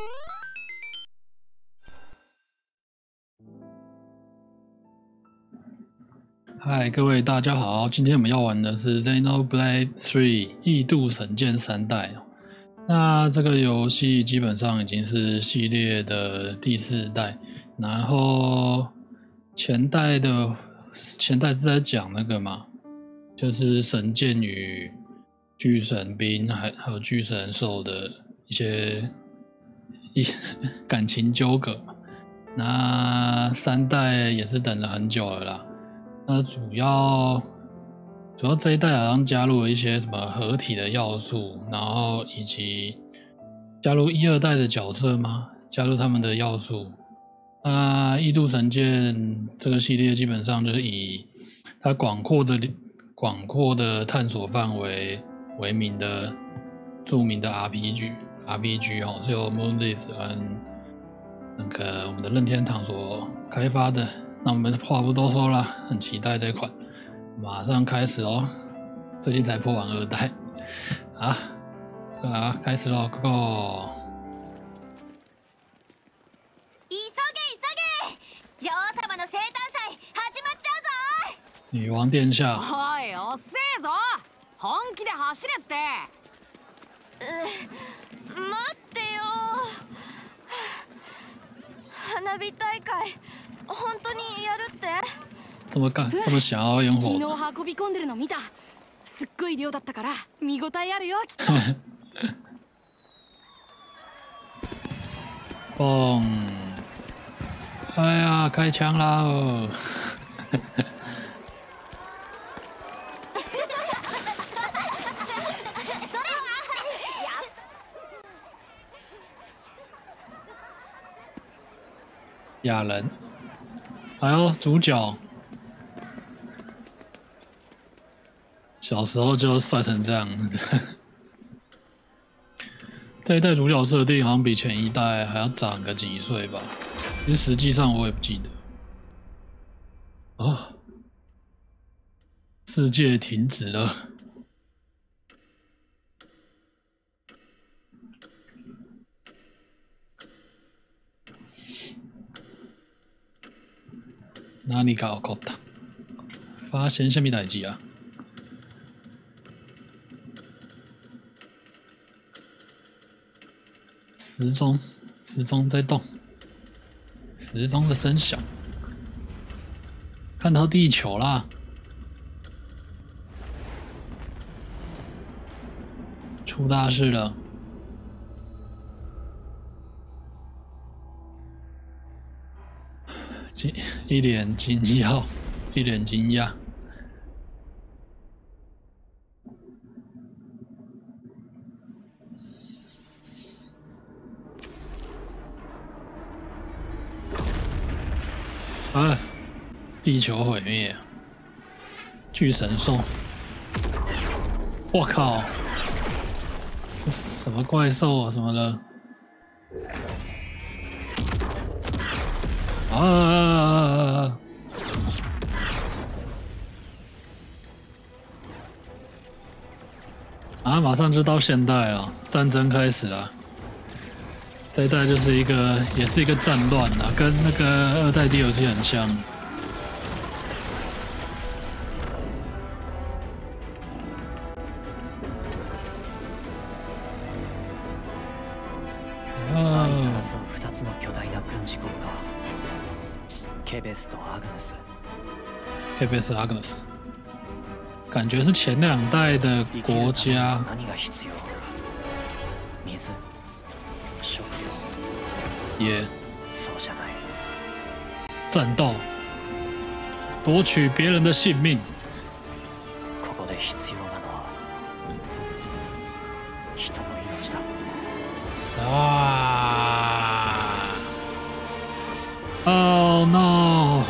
嗨，各位大家好，今天我们要玩的是 Xenoblade 3异度神剑3代。那这个游戏基本上已经是系列的第4代，然后前代是在讲那个嘛，就是神剑与巨神兵还有巨神兽的一些感情纠葛嘛。那3代也是等了很久了啦。那主要这一代好像加入了一些什么合体的要素，然后以及加入1、2代的角色吗？加入他们的要素。那异度神剑这个系列基本上就是以它广阔的探索范围为名的著名的 RPG 是由 Monolith 和那个我们的任天堂所开发的。那我们话不多说了，很期待这款，马上开始咯。最近才破完2代，开始咯 ，Go！ 女王様の生誕祭始まっちゃうぞ！ 女王殿下， おい、遅えぞ！本気で走れって。 待ってよ。花火大会。本当にやるって？ 这么想要烟火？ 昨日運び込んでるの見た。すっごい量だったから見応えあるよきっと。 嘣！哎呀，开枪啦！亚人。哎呦，主角小时候就帅成这样。这一代主角设定好像比前1代还要长个几岁吧，其实实际上我也不记得。哦，世界停止了。哪里搞错的？发生什么代志啊？时钟在动，时钟的声响，看到地球啦！出大事了！一脸惊讶。地球毁灭，巨神兽！我靠，这是什么怪兽啊？什么的？马上就到现代了，战争开始了。这一代就是也是一个战乱啊，跟那个2代 DLC 很像。ケベス・アグヌス，感觉是前2代的国家。也战斗，夺取别人的性命。Oh no！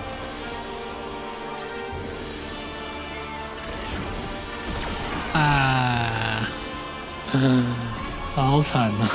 好惨啊！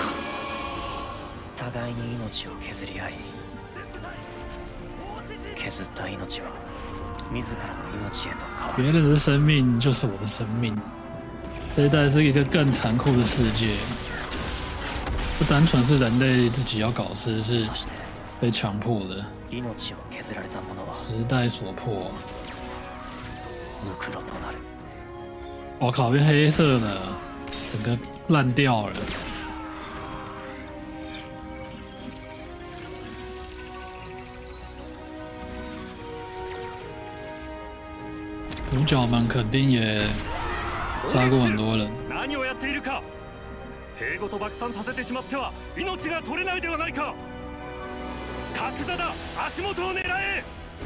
别人的生命就是我的生命。这一代是一个更残酷的世界。 不单纯是人类自己要搞事，是被强迫的， 命を削られた者は时代所迫。 ムクロとなる。 我靠，变黑色的，整个烂掉了。主角们肯定也杀过很多人。 何をやっているか。兵ごと爆散させてしまっては命が取れないではないか。角座だ、足元を狙え。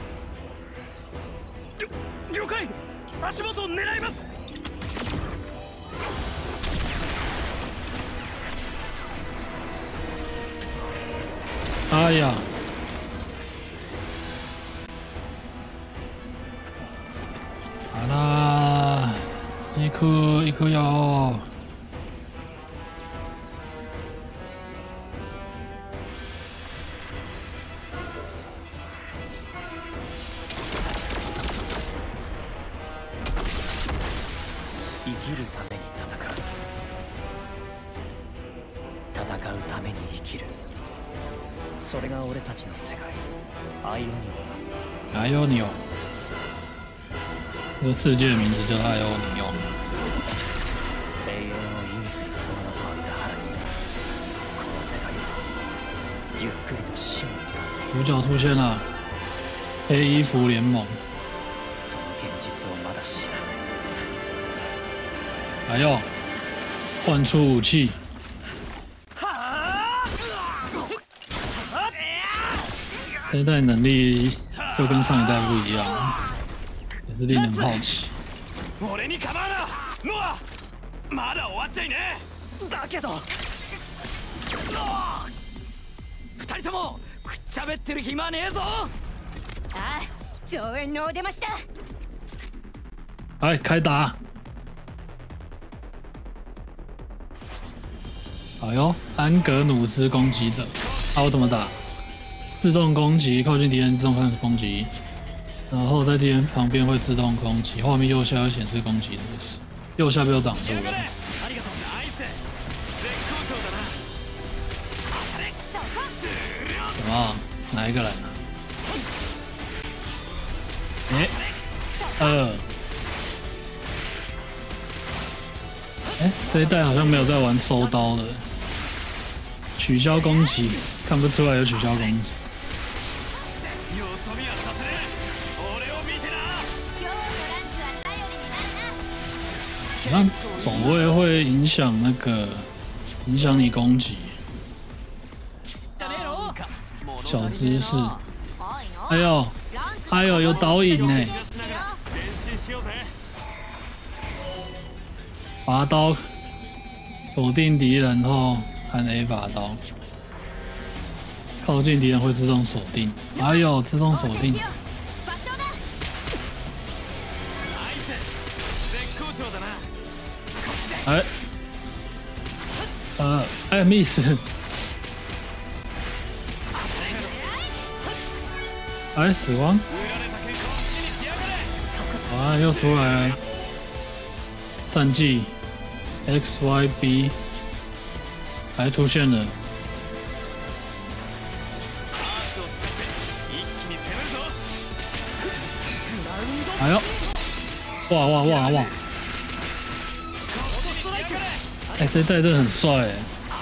了解、足元を狙います。 哎呀！好啦，行くよ。 生きるために戦う。戦うために生きる。それが俺たちの世界。アイオニオだ。 艾欧尼欧，这个世界的名字叫艾欧尼欧。 永遠を意味するその名とは裏腹に、この世界はゆっくりと死に向かっている。 主角出现了，黑衣服联盟。 その現実をまだ知らない。 还有换出武器。这一代能力就跟上一代不一样，也是令人好奇。 俺に構うな、ノア。まだ終わっちゃいねえ。だけど、二人ともくっちゃべってる暇ねえぞ。 ああ、増援のお出ましだ。 哎，开打！哎呦，安格努斯攻击者，啊，我怎么打？自动攻击，靠近敌人自动开始攻击，然后在敌人旁边会自动攻击，画面右下会显示攻击的意思，右下被我挡住了。什么？哪一个人啊？这一代好像没有在玩收刀的，取消攻击，看不出来有取消攻击。那走位会影响影响你攻击，小知识。哎呦，有导引呢！拔刀锁定敌人后按 A 拔刀，靠近敌人会自动锁定。哎呦，自动锁定！miss！ 死亡！啊，又出来了！战绩 XYB 还出现了。哎呦！哇！这一代真的很帅哎！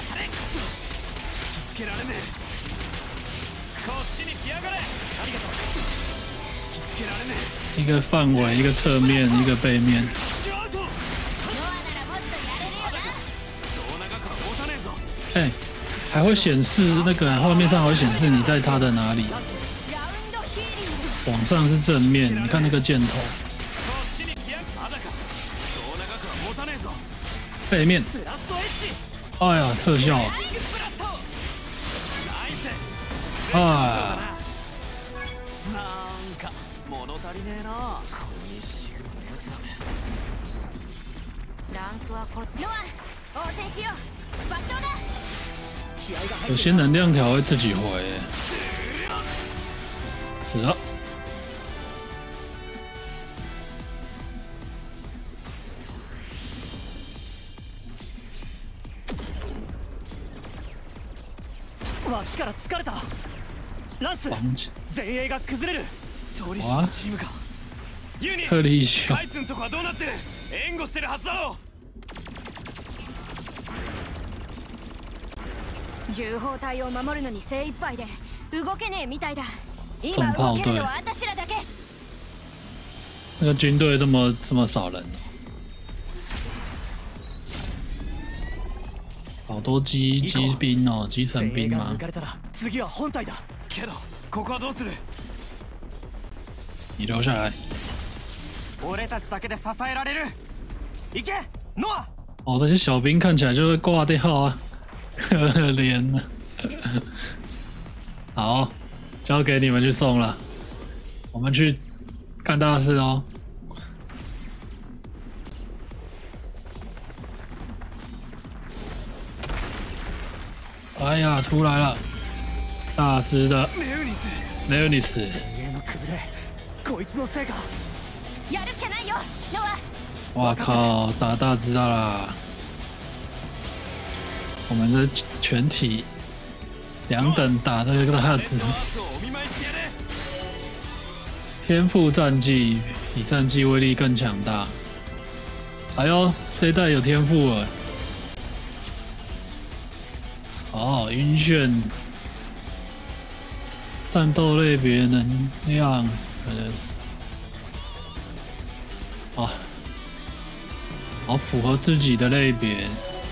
一个范围，一个侧面，一个背面。还会显示那个画面上还会显示你在它的哪里。往上是正面，你看那个箭头。背面。哎呀，特效！有些能量条会自己回，死了。 脇から疲れた。ランス、 王子前衛が崩れる。調理師のチームか。ユニ、 特例秀カイツんとこはどうなってる？援護してるはずだろ。 銃砲隊を守るのに精一杯で動けねえみたいだ。今重炮队動けるのは私らだけ。 那个军队这么少人，好多机兵哦，基层前衛が兵嘛抜。かれたら次は本体だ。けどここはどうする？ 你留下来。 俺たちだけで支えられる。行け、ノア。 哦，这些小兵看起来就会挂掉啊，可怜了。好，交给你们去送了，我们去干大事哦。哎呀，出来了，大只的レウニス。 雷欧尼斯， 前衛の崩れ、こいつのせいか。 やるっきゃないよノア。 哇靠，打大只的啦！我们的全体2等打这个大只， お見舞いしてやれ。 天赋战绩比战绩威力更强大。哎呦，这一代有天赋了。哦，晕眩，战斗类别能量，哦，好符合自己的类别。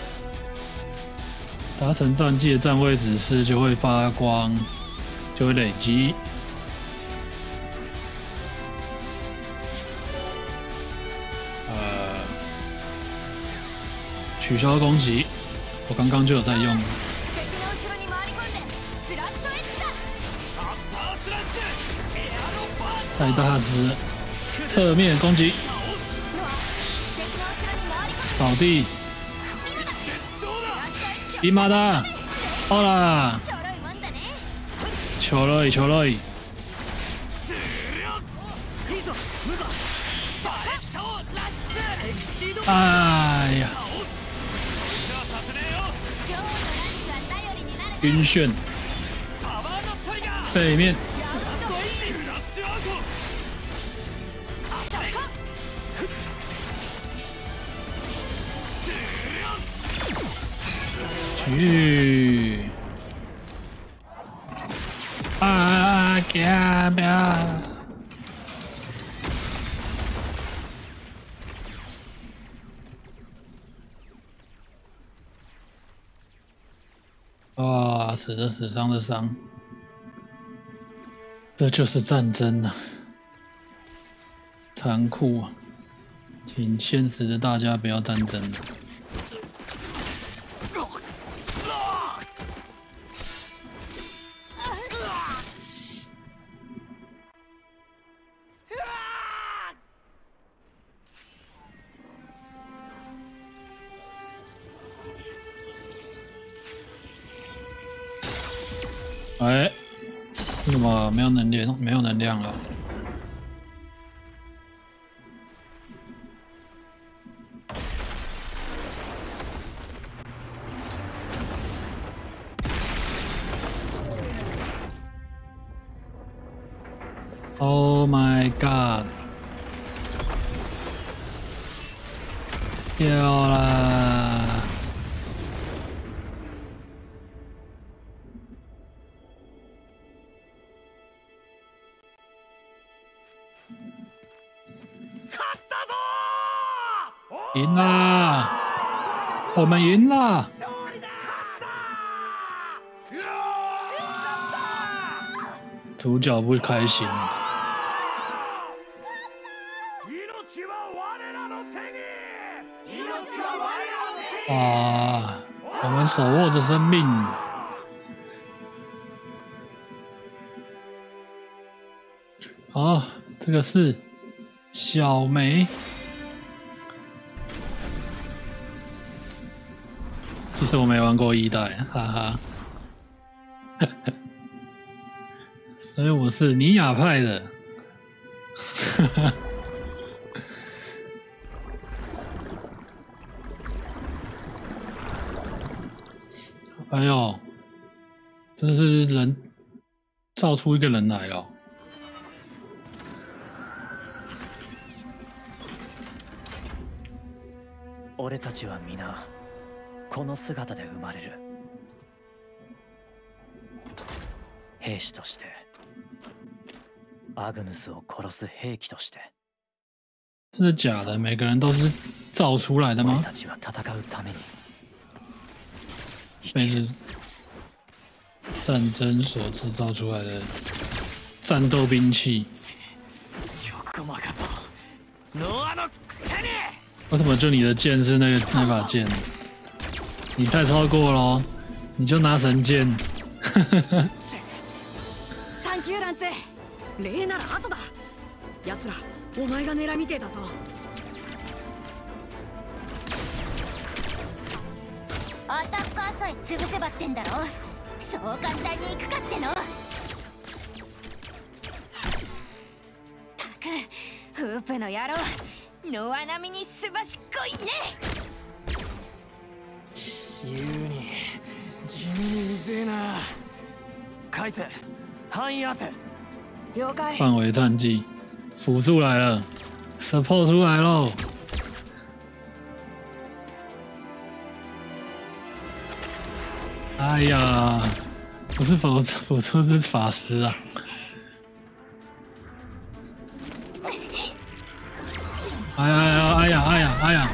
达成战绩的站位指示就会发光，就会累积。取消攻击，我刚刚就有在用。 敵の後ろに回り込んでスラストエッジだ。 アッパースラッシュ、エアロバー。 太大只，侧面攻击， ノア、敵の後ろに回り込んで倒地，伊玛达，好啦， ちょろいもんだね。 求了一，求了一， いいぞ、ムーバー。バレットラッシュ、エクシード。 哎呀， じゃあさせねえよ。 今日のランチは頼りになる。 晕眩， パワーのトリガー。 背面， クラッシュアウト。 去，啊，给啊，不要！哇，死的死，伤的伤，这就是战争啊！残酷啊！请现实的大家不要战争了。哎，为什么没有能量？没有能量了。Oh my god！ 掉啦！赢啦！我们赢了！主角不开心。哇！我们手握着生命。好，这个是小梅。其实我没玩过1代，哈哈。所以我是尼亚派的。哎呦， 这是人造出一个人来了。 俺たちは皆この姿で生まれる。兵士として、アグヌスを殺す兵器として。 真的假的？每个人都是造出来的吗？ 俺たちは戦うために。 被是战争所制造出来的战斗兵器。为什么就你的剑是那把剑？你太超过了哦，你就拿神剑。 サンキューランツェ。礼なら後だ。奴らお前が狙いみてえだぞ。 アタッカーさえ潰せばってんだろ。そう簡単にいくかっての。たくフープの野郎、ノア並みにすばしっこいね。 ユーニ、地味にうぜえな。カイツ、範囲当て。 了解。 范围战绩，辅助来了 ，support 出来喽。哎呀，不是辅助是法师啊！哎呀！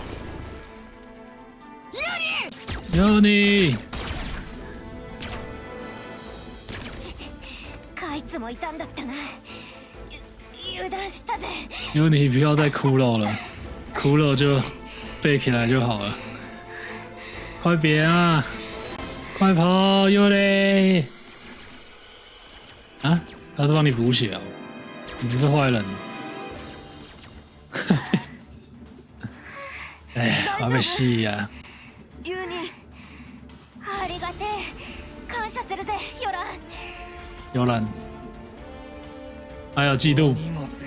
有你！ カイツもいたんだったな。油断したぜ。 有你不要再骷髅了，骷髅就背起来就好了。快别啊！快跑，有嘞！啊，他是帮你补血哦，你不是坏人。哎呀，我要被戏呀！ ユーニ、ありがてえ。感謝するぜ、ヨラン。 游览，还有嫉妒。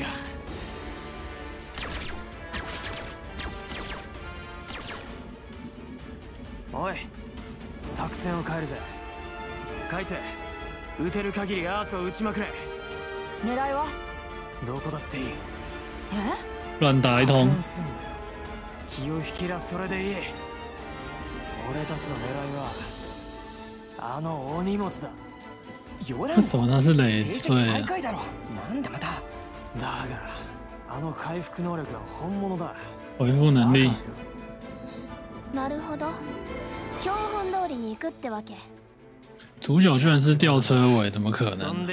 おい、作戦を変えるぜ。カイツ、撃てる限りアーツを撃ちまくれ。 狙いは？ どこだっていい。 乱打一通。 気を引きらそれでいい。俺たちの狙いはあの大荷物だ。 为什么他是累赘啊？ なんでまた。だがあの回復能力は本物だ。 回復能力。 なるほど。標本通りに行くってわけ。 主角居然是吊车尾，怎么可能？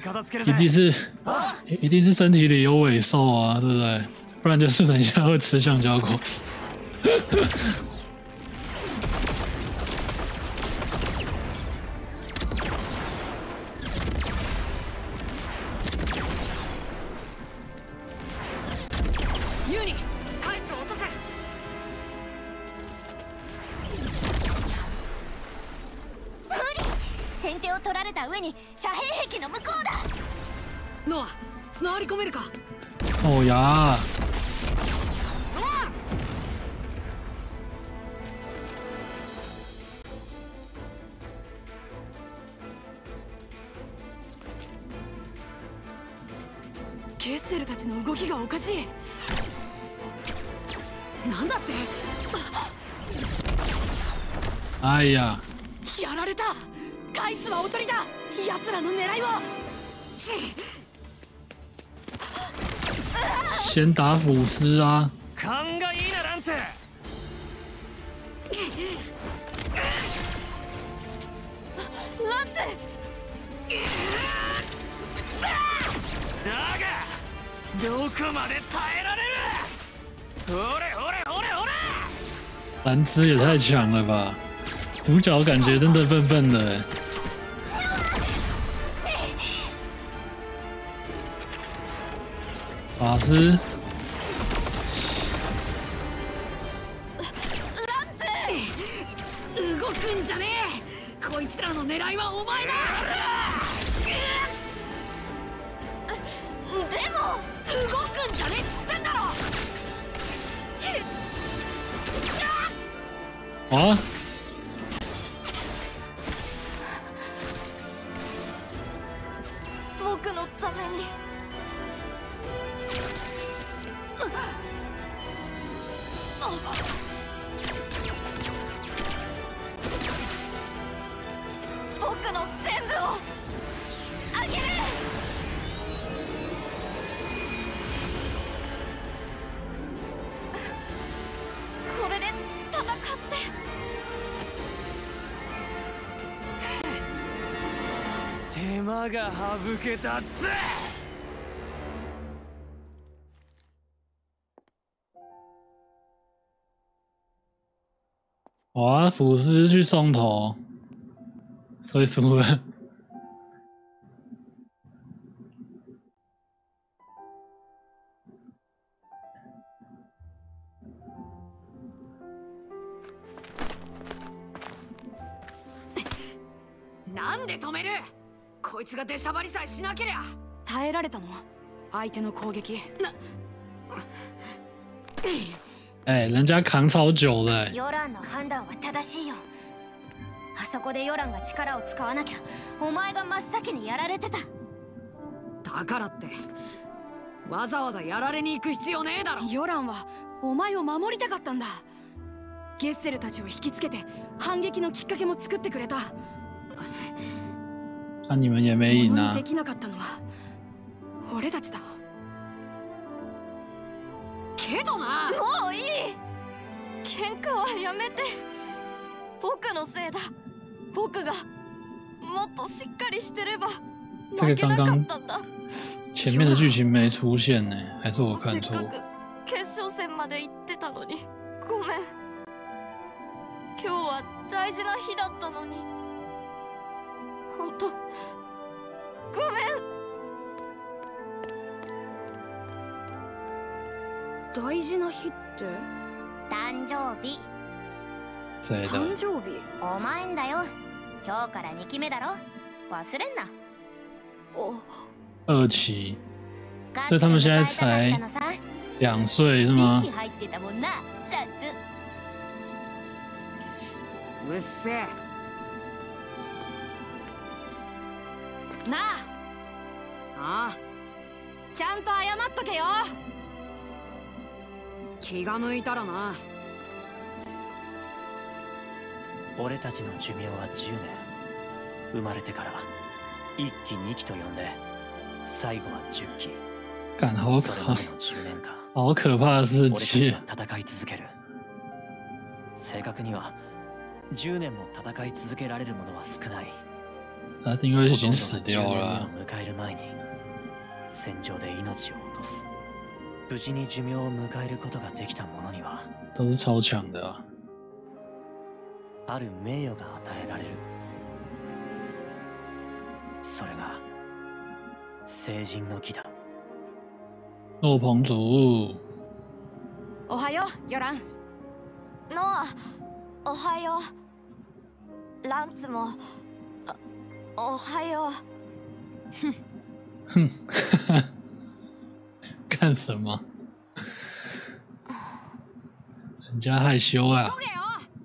一定是身体里有尾兽啊，对不对？不然就是等一下会吃橡胶果实。 ユーニ、カイツを落とせ。 無理。先手を取られた上に遮蔽壁の向こうだ。 ノア、回り込めるか。 哦呀！ ケッセルたちの動きがおかしい。なんだって。 哎呀！ やられた。カイツはおとりだ。奴らの狙いを。 先打腐尸啊！ 勘がいいな、ランツ。 ランツ。 だがどこまで耐えられる。ほれほれほれほれ。 兰兹也太强了吧！主角感觉真的笨笨的欸。法师， 動くんじゃねえ。こいつらの狙いはお前だ。 でも動くんじゃねえっつってんだろ。 啊！ 手間が省けたぜ。 哇，腐尸去送头，所以输了。 なんで止める？こいつが出しゃばりさえしなけりゃ。耐えられたの？相手の攻撃。 哎、人家扛超久了、欸。 ヨランの判断は正しいよ。あそこでヨランが力を使わなきゃ、お前が真っ先にやられてた。 だからってわざわざやられに行く必要ねえだろ。ヨランはお前を守りたかったんだ。ゲッセルたちを引きつけて反撃のきっかけも作ってくれた。 那、你们也没赢啊。 できなかったのは俺たちだ。けどな。 もういい。喧嘩はやめて。僕のせいだ。僕がもっとしっかりしてれば負けなかったんだ。 前面的剧情没出现呢、还是我看错？ せっかく決勝戦まで行ってたのに、ごめん。今日は大事な日だったのに。本当ごめん。 大事な日って？ 誕生日。 谁的？ 誕生日？ お前んだよ。今日から2期目だろ。忘れんな。 お。 2期，所以他们现在才2岁是吗？ 入ってたもんな、ラッツ。 うっせえ。なあ。ああ。ちゃんと謝っとけよ。気が向いたらな。 俺たちの寿命は10年。生まれてから1期2期と呼んで、最後は10期。 干好それまでの10年間、 好可怕的世俺たち界。 は戦い続ける。正確には10年も戦い続けられるものは少ない。 他因为已经死掉了、 ほとんどの10年目を迎える前に戦場で命を落とす。無事に寿命を迎えることができた者には都是超强的啊。 ある名誉が与えられる。それが成人の儀だ。 洛鹏族。 おはよう、ヨラン。 ノア、おはよう。ランツも、おはよう。 哼，干什么？人家害羞啊。 急げよ。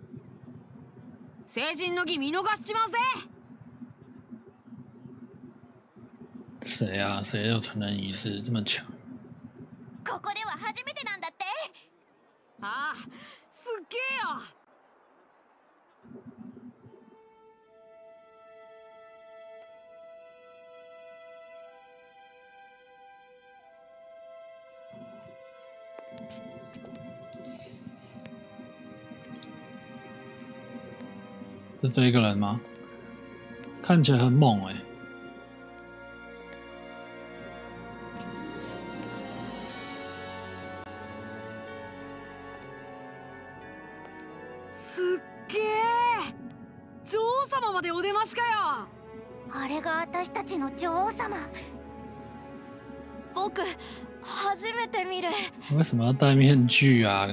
成人の儀見逃しちまうぜ。 谁啊？谁有成人仪式这么强？ ここでは初めてなんだって。 ああ、すっげえよ。 是这一个人吗？看起来很猛哎、 すっげえ。女王様までお出ましかよ。 あれが私たちの女王様。僕、初めて見る。 为什么要戴面具啊？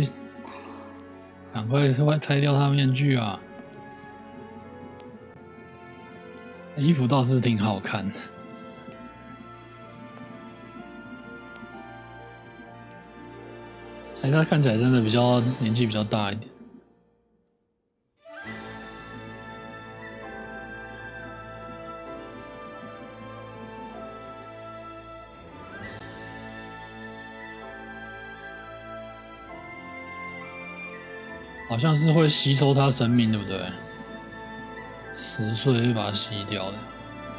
赶快拆掉他面具啊！衣服倒是挺好看的。哎，他看起来真的年纪比较大一点。好像是会吸收他生命，对不对？10岁会把它吸掉的。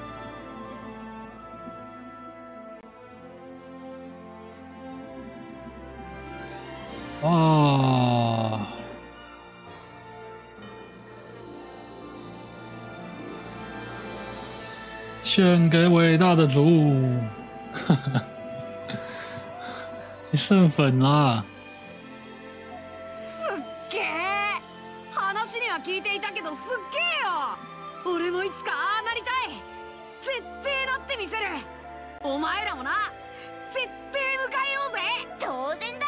哇！ 献给伟大的主。你剩粉啦！ すっげえ。話には聞いていたけどすっげえよ。俺もいつかああなりたい。絶対なってみせる。お前らもな。絶対迎えようぜ。 当然だ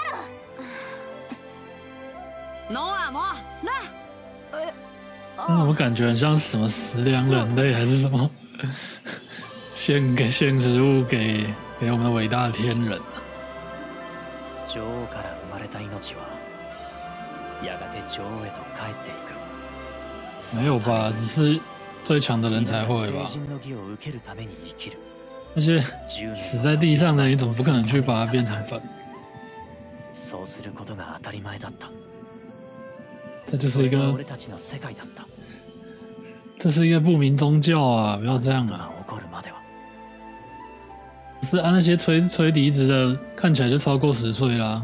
ろ。 ノアもな。 我感觉很像什么食粮人类还是什么，献食物给我们的伟大的天人。 女王から生まれた命はやがて女王へと帰っていく。 没有吧？只是最强的人才会吧？ 成人の義を受けるために生きる。 那些死在地上的，你总不可能去把它变成粉。 そうすることが当たり前だった。 这就是一个， 俺たちの世界だった。 这是一个不明宗教啊！不要这样啊！ 起こるまでは。 是啊，那些吹笛子的，看起来就超过10岁啦。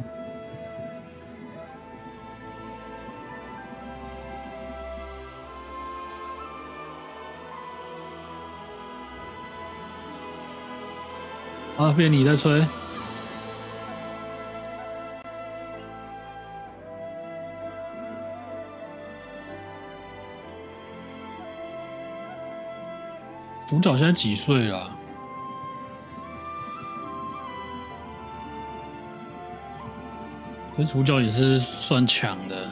啊，变你在吹。主角现在几岁了啊？可是主角也是算强的。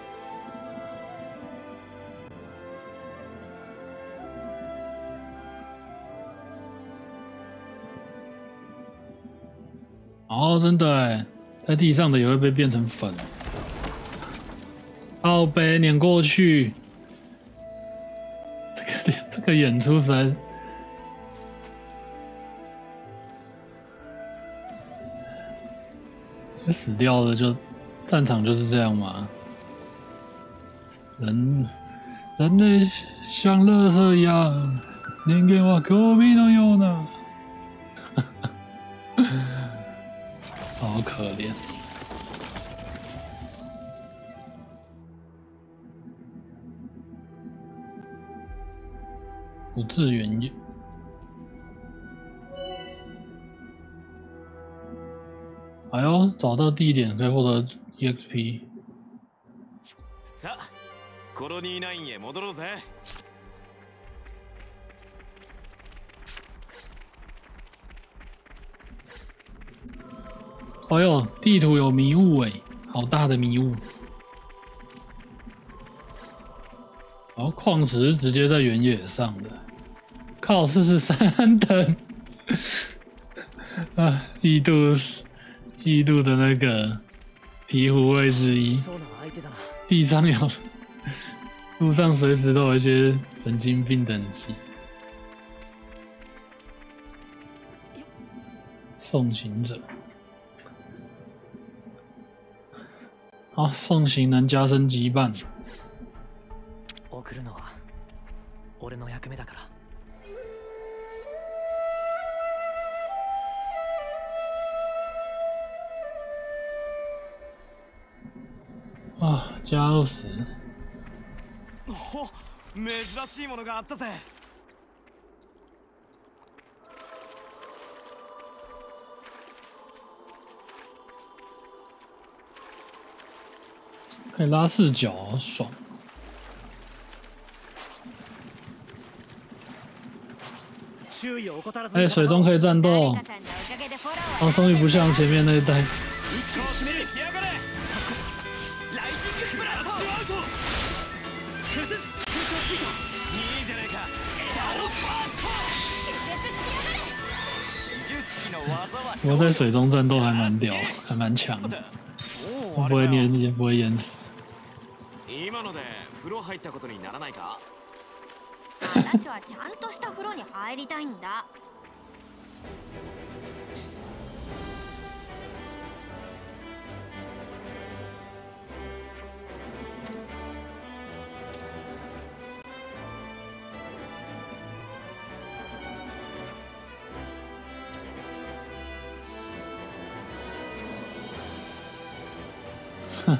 哦，真的哎，在地上的也会被变成粉。靠背碾过去。这个演出实在，死掉了就战场就是这样嘛。人类像垃圾一样，人間はゴミのような，好可怜。不自原也。哎呦，找到地点可以获得 EXP。 さあ、コロニー9へ戻ろうぜ。 哎呦，地图有迷雾哎，好大的迷雾。然后矿石直接在原野上的，靠43等啊！异度的那个醍醐味之一，地上有，路上随时都有一些神经病等级。送行者，好，送行能加深羁绊。 送るのは俺の役目だから。 啊，加20。 お、珍しいものがあったぜ。 可以拉4角，好爽。哎，水中可以战斗，哦，终于不像前面那一代。我在水中战斗还蛮屌，还蛮强的，我不会也不会淹死。 今ので風呂入ったことにならないか？ 私はちゃんとした風呂に入りたいんだ。 哼。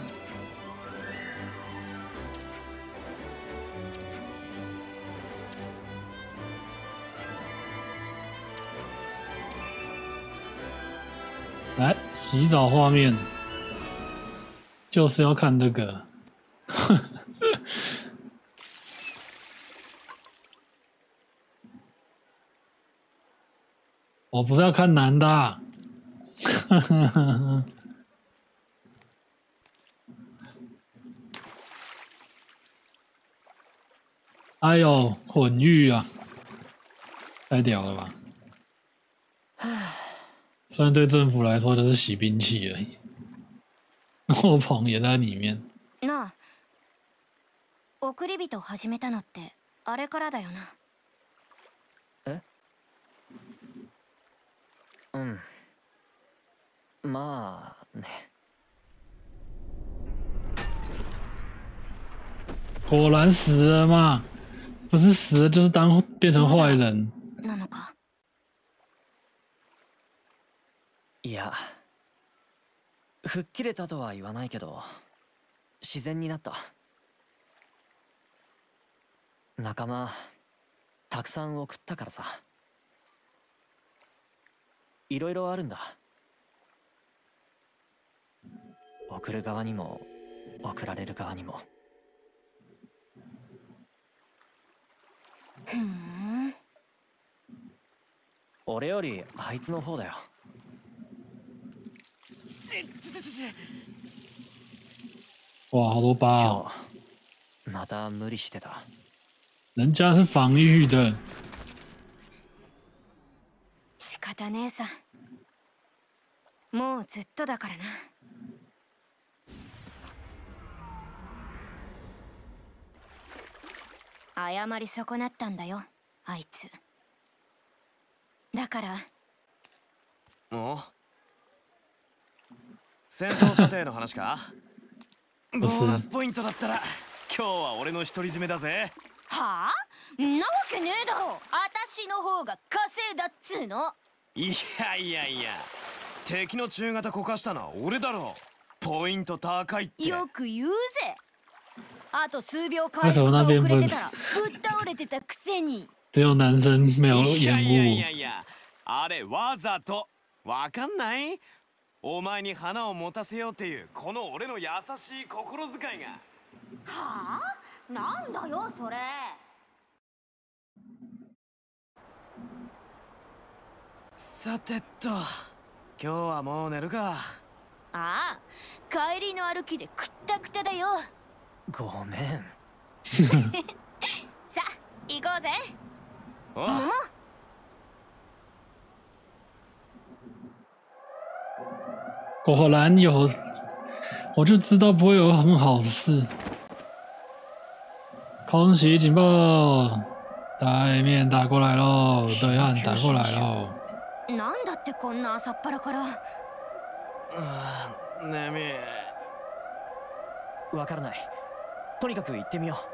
来，洗澡画面就是要看这个。我不是要看男的啊。哎呦，混浴啊，太屌了吧！虽然对政府来说就是洗兵器而已，卧棚也在里面。 なあ、送り人始めたのってあれからだよな。 え？うん。まあね。 果然死了嘛，不是死了就是变成坏人。 なのか。 いや、吹っ切れたとは言わないけど、自然になった。仲間たくさん送ったからさ。いろいろあるんだ。送る側にも送られる側にも。 ふん。 俺よりあいつの方だよ。 哇，好多疤哦！ また無理してた。 人家是防御的。 仕方ねえさ。もうずっとだからな。謝り損なったんだよ、あいつ。だから。 お？戦闘査定の話か？ボーナスポイントだったら今日は俺の独り占めだぜ。 はあ？んなわけねえだろ。私の方が稼いだっつーの。 いやいやいや、敵の中型こかしたのは俺だろ。ポイント高いって。 よく言うぜ。あと数秒回復が遅れてたらぶっ倒れてたくせに。 只有男生没有掩いやい护。 やいや、あれわざと。わかんない？お前に花を持たせようっていうこの俺の優しい心遣いが。 はあ？なんだよそれ。 さてと、今日はもう寝るか。 ああ、帰りの歩きでくったくただよ。 ごめん。 さあ、行こうぜ。 お？ 果然有，我就知道不会有很好的事。空袭警报，对面打过来喽，对岸打过来喽。 なんだってこんな朝っぱらから。 眠い。 わからない。とにかく行ってみよう。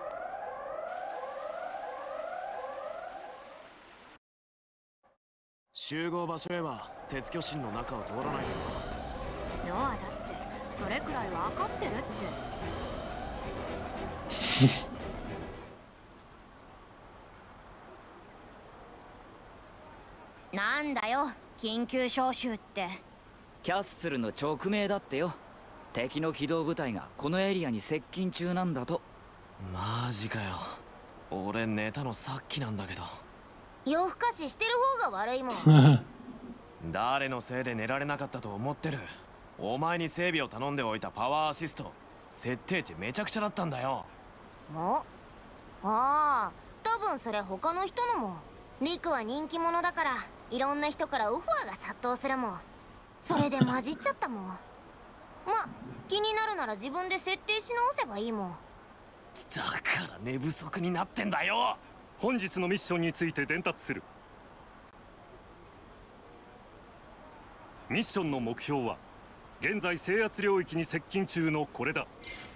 集合場所へは鉄巨神の中を通らないと。 ノアだってそれくらい分かってるって。なんだよ緊急招集って。 キャッスルの直命だってよ。敵の機動部隊がこのエリアに接近中なんだと。 マジかよ。俺寝たのさっきなんだけど。 夜更かししてる方が悪いもん。 誰のせいで寝られなかったと思ってる。お前に整備を頼んでおいたパワーアシスト設定値めちゃくちゃだったんだよ。 もああ、多分それ他の人のも。リクは人気者だからいろんな人からオファーが殺到するもん。それで混じっちゃったもん。ま、気になるなら自分で設定し直せばいいもん。 だから寝不足になってんだよ。 本日のミッションについて伝達する。ミッションの目標は現在制圧領域に接近中のこれだ。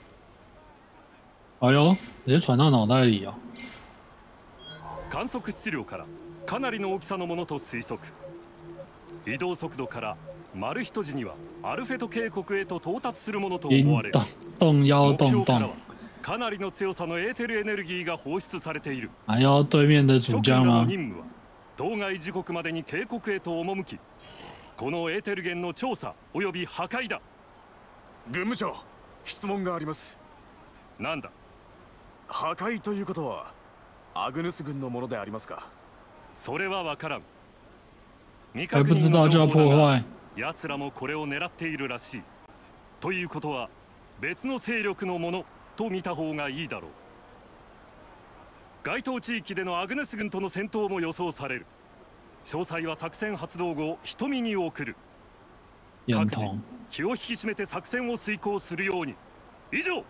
哎呦，直接传到脑袋里哦。 観測質量からかなりの大きさのものと推測。移動速度からマルヒト時にはアルフェト渓谷へと到達するものと思われる。 动腰目动动標からは。かなりの強さのエーテルエネルギーが放出されている。 还要对面的主諸君らの将吗？ 任務は当該時刻までに渓谷へと赴き、 このエーテル源の調査および破壊だ。 軍務長、質問があります。 なんだ。 破壊ということはアグヌス軍のものでありますか？ それは分からん。未还不知確認の道就要破情報だが坏。 奴らもこれを狙っているらしい。ということは別の勢力のものと見た方がいいだろう。該当地域でのアグネス軍との戦闘も予想される。詳細は作戦発動後瞳に送る。各自気を引き締めて作戦を遂行するように。以上。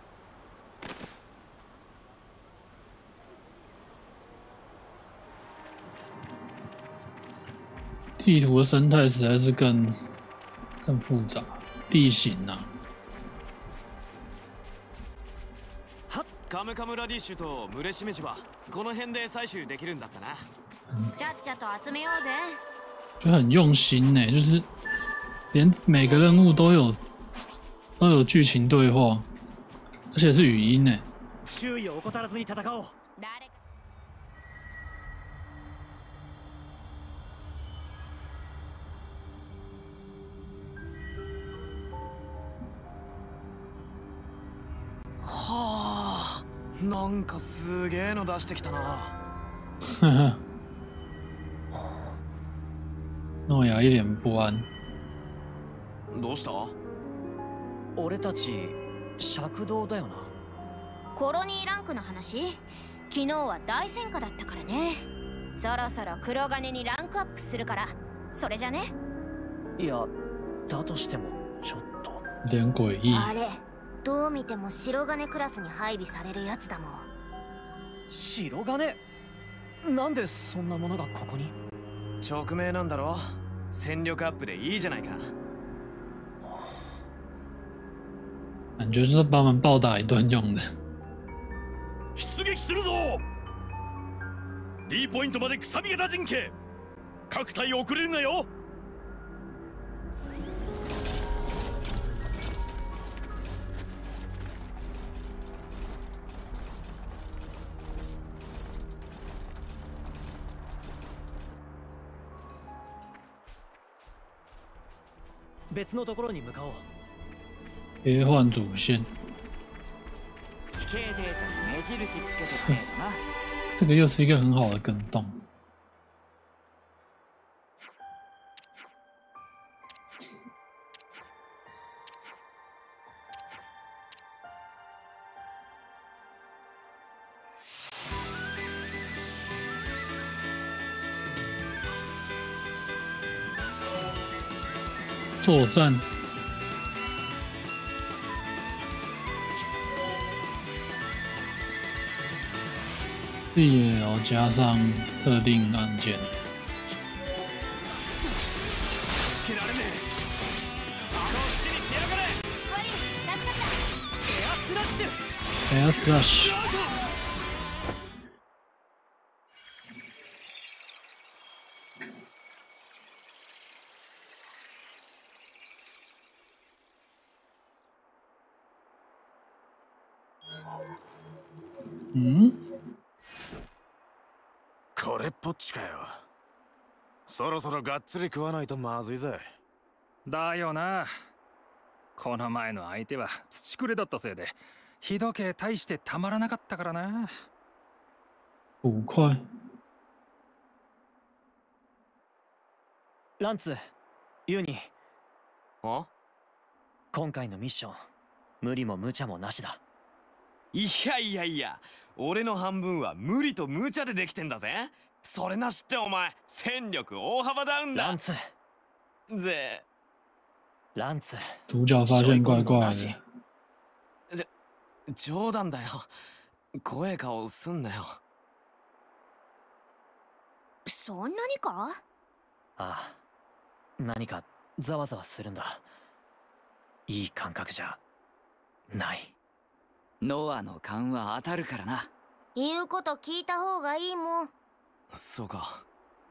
地图的生态实在是更复杂，地形啊。 カムカムラディッシュとムレシメジはこの辺で採取できるんだったな。 ちゃっちゃと集めようぜ。 就很用心呢，就是连每个任务都有剧情对话，而且是语音呢。 周囲を怠らずに戦おう。 はあ、なんかすげえの出してきたな。 诺亚一脸不安。 どうした？ 俺たち赤道だよな。 コロニーランクの話？昨日は大戦果だったからね。そろそろ黒金にランクアップするから、それじゃね？ いや、だとしてもちょっと。 有点诡異。 あれ、どう見ても白金クラスに配備されるやつだもん。 白金？なんでそんなものがここに？ 直命なんだろ。戦力アップでいいじゃないか。 感觉就是帮我们暴打一顿用的。 出撃するぞ。D ポイントまでくさび型陣形。各隊遅れるなよ。 別のところに向かおう。 切换主线。 地形データに目印つけてくれるな。 这个又是一个很好的跟动。作战。DL 加上特定按键。Air Slash。 これっぽっちかよ。そろそろがっつり食わないとまずいぜ。 だよな。この前の相手は土くれだったせいで日時計大してたまらなかったからな。 5块。 ランツ、ユニ。 あ？ 今回のミッション、無理も無茶もなしだ。 いや、俺の半分は無理と無茶でできてんだぜ。それなしってお前戦力大幅ダウンだ。 ランツ。ランツ。 主角发现怪怪的。 冗談だよ。怖え顔すんなよ。 そんなにか？ ああ、何かざわざわするんだ。いい感覚じゃない。 ノアの勘は当たるからな。 言うこと聞いた方がいいもん。 そうか。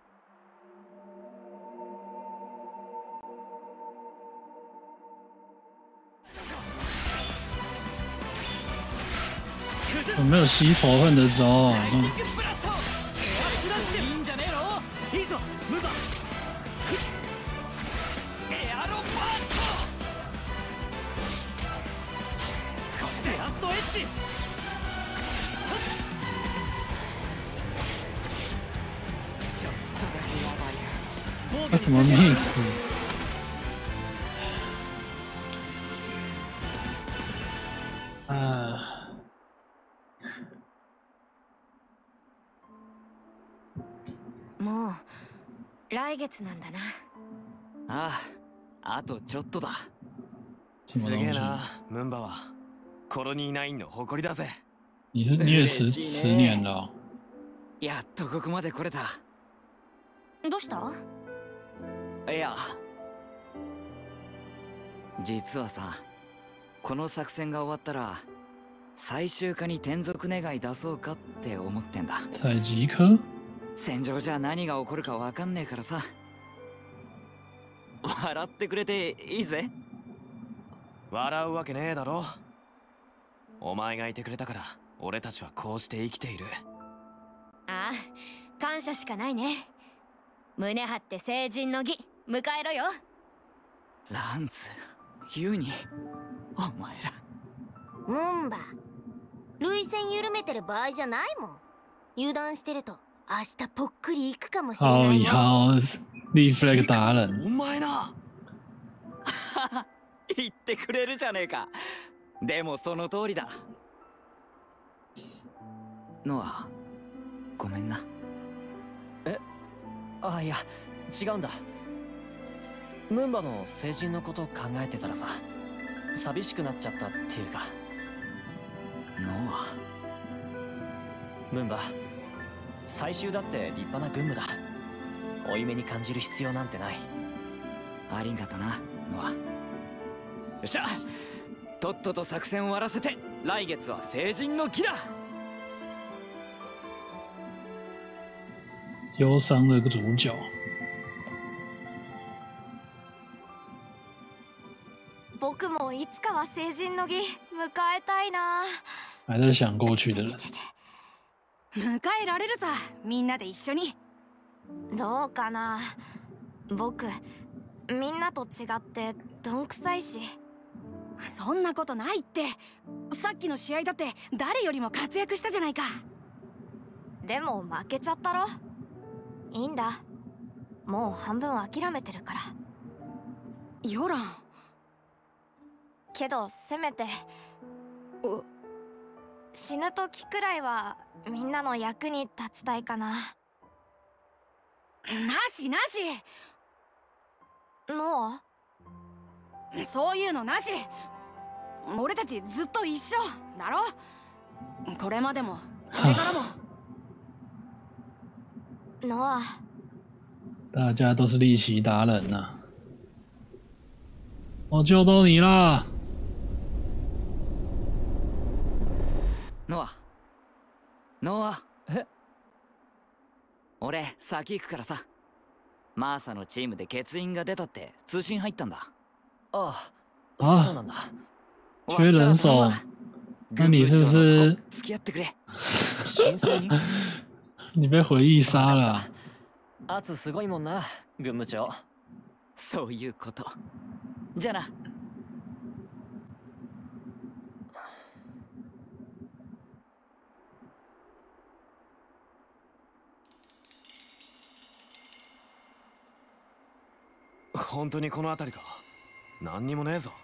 我没有洗仇恨的招。 が什么 miss？ もう来月なんだな。 ああ、あとちょっとだ。 すげえな、ムンバはコロニー9の誇りだぜ。 你也10年了。 やっとここまで来れた。 どうした？ いや、実はさ、この作戦が終わったら最終課に転属願い出そうかって思ってんだ。 采集科？ 戦場じゃ何が起こるかわかんねえからさ。笑ってくれていいぜ。 笑うわけねえだろ。お前がいてくれたから俺たちはこうして生きている。 ああ、感謝しかないね。胸張って成人の儀迎えろよ。 ランツ、ユニ、お前ら。 ムンバ、涙腺緩めてる場合じゃないもん。油断してると明日ぽっくり行くかもしれないもん。 好立 flag 达人。 お前な。 言ってくれるじゃねえか。でもその通りだ。ノア、ごめんな。 あ、いや違うんだ。ムンバの成人のことを考えてたらさ、寂しくなっちゃったっていうか。 ノア、 ムンバ、最終だって立派な軍務だ。負い目に感じる必要なんてない。 ありがとな、ノア。よっしゃ、とっとと作戦を終わらせて来月は成人の儀だ。 忧伤的主角。 僕もいつかは成人の儀迎えたいな。 还在想过去的人。 迎えられるさ、みんなで一緒に。 どうかな。僕みんなと違ってどんくさいし。 そんなことないって。さっきの試合だって誰よりも活躍したじゃないか。 でも負けちゃったろ。いいんだ、もう半分諦めてるから。 ヨラン。 けどせめて死ぬ時くらいはみんなの役に立ちたいかな。 なしなし。 もうそういうのなし。俺たちずっと一緒だろ。これまでもこれからも。 ノア， 大家都是逆袭达人呐、我救到你啦！ ノア、ノア。俺先行くからさ。マーサのチームで欠員が出たって通信入ったんだ。 ああ、 そうなんだ。 缺人手，那你是不是付き合ってくれ。 真相に你被回忆杀了？ 圧すごいもんな、軍務長。 そういうこと。じゃあな。 本当にこの辺りか。何にもねえぞ。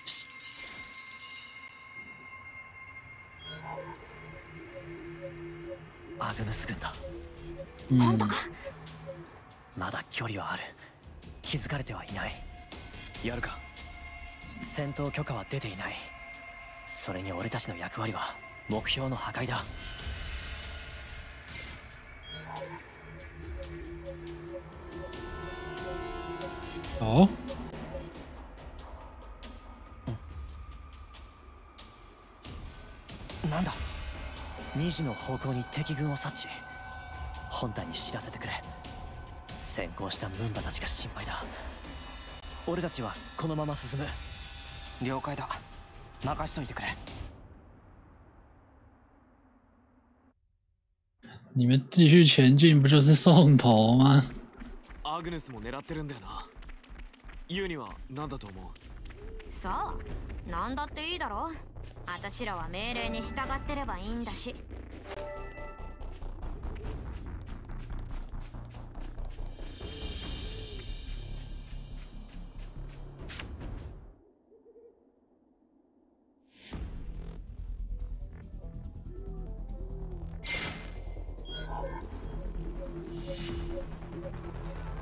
アグヌス軍だ。 本当か。 まだ距離はある。気づかれてはいない。 やるか。 戦闘許可は出ていない。それに俺たちの役割は目標の破壊だ。 哦， なんだ。2時の方向に敵軍を察知。本隊に知らせてくれ。先行したムンバたちが心配だ。俺たちはこのまま進む。 了解だ。任しといてくれ。 你们继续前进，不就是送头吗？ アグネスも狙ってるんだよな。ユニは何だと思う？ さあ、なんだっていいだろ。私らは命令に従ってればいいんだし。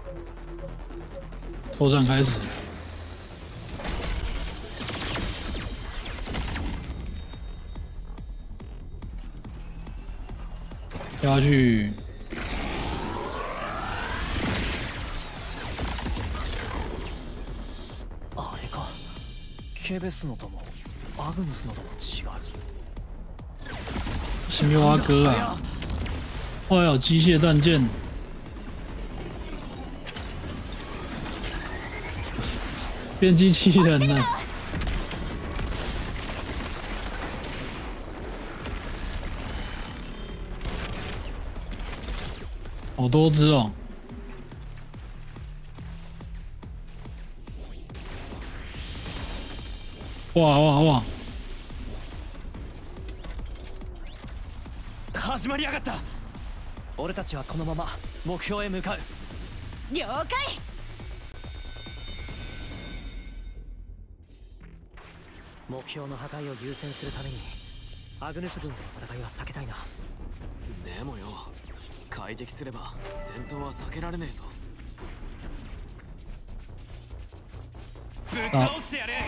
作战开始。掉下去。 あれか。ケベスのともアグヌスのとも違う。 西米蛙哥啊！哎呦，机械战舰！变机器人了！好多只哦！哇哇哇！ 始まりやがった。俺たちはこのまま目標へ向かう。 了解。 目標の破壊を優先するためにアグネス軍との戦いは避けたいな。 でもよ、快適すれば戦闘は避けられねえぞ。ぶっ倒してやれ。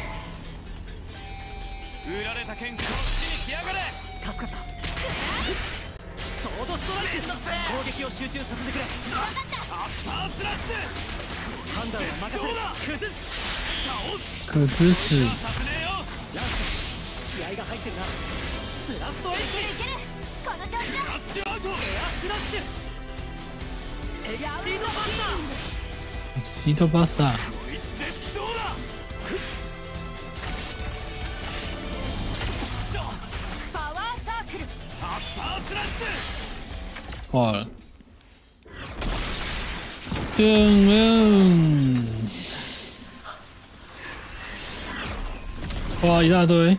売られた剣こっちに来やがれ。 助かった。ソードストライク。攻撃を集中させてくれ。分かった。アッパースラッシュ。判断は任せる。崩す。倒す。 崩す。 ランス、気合が入ってるな。スラストエいける。この調子だ。 ラッシュアウト。エアスラッシュ。エキシードバスター。 エキシードバスター。 こいつでどうだ。 パワーサークル。 アッパースラッシュ。 挂了。哇，一大堆。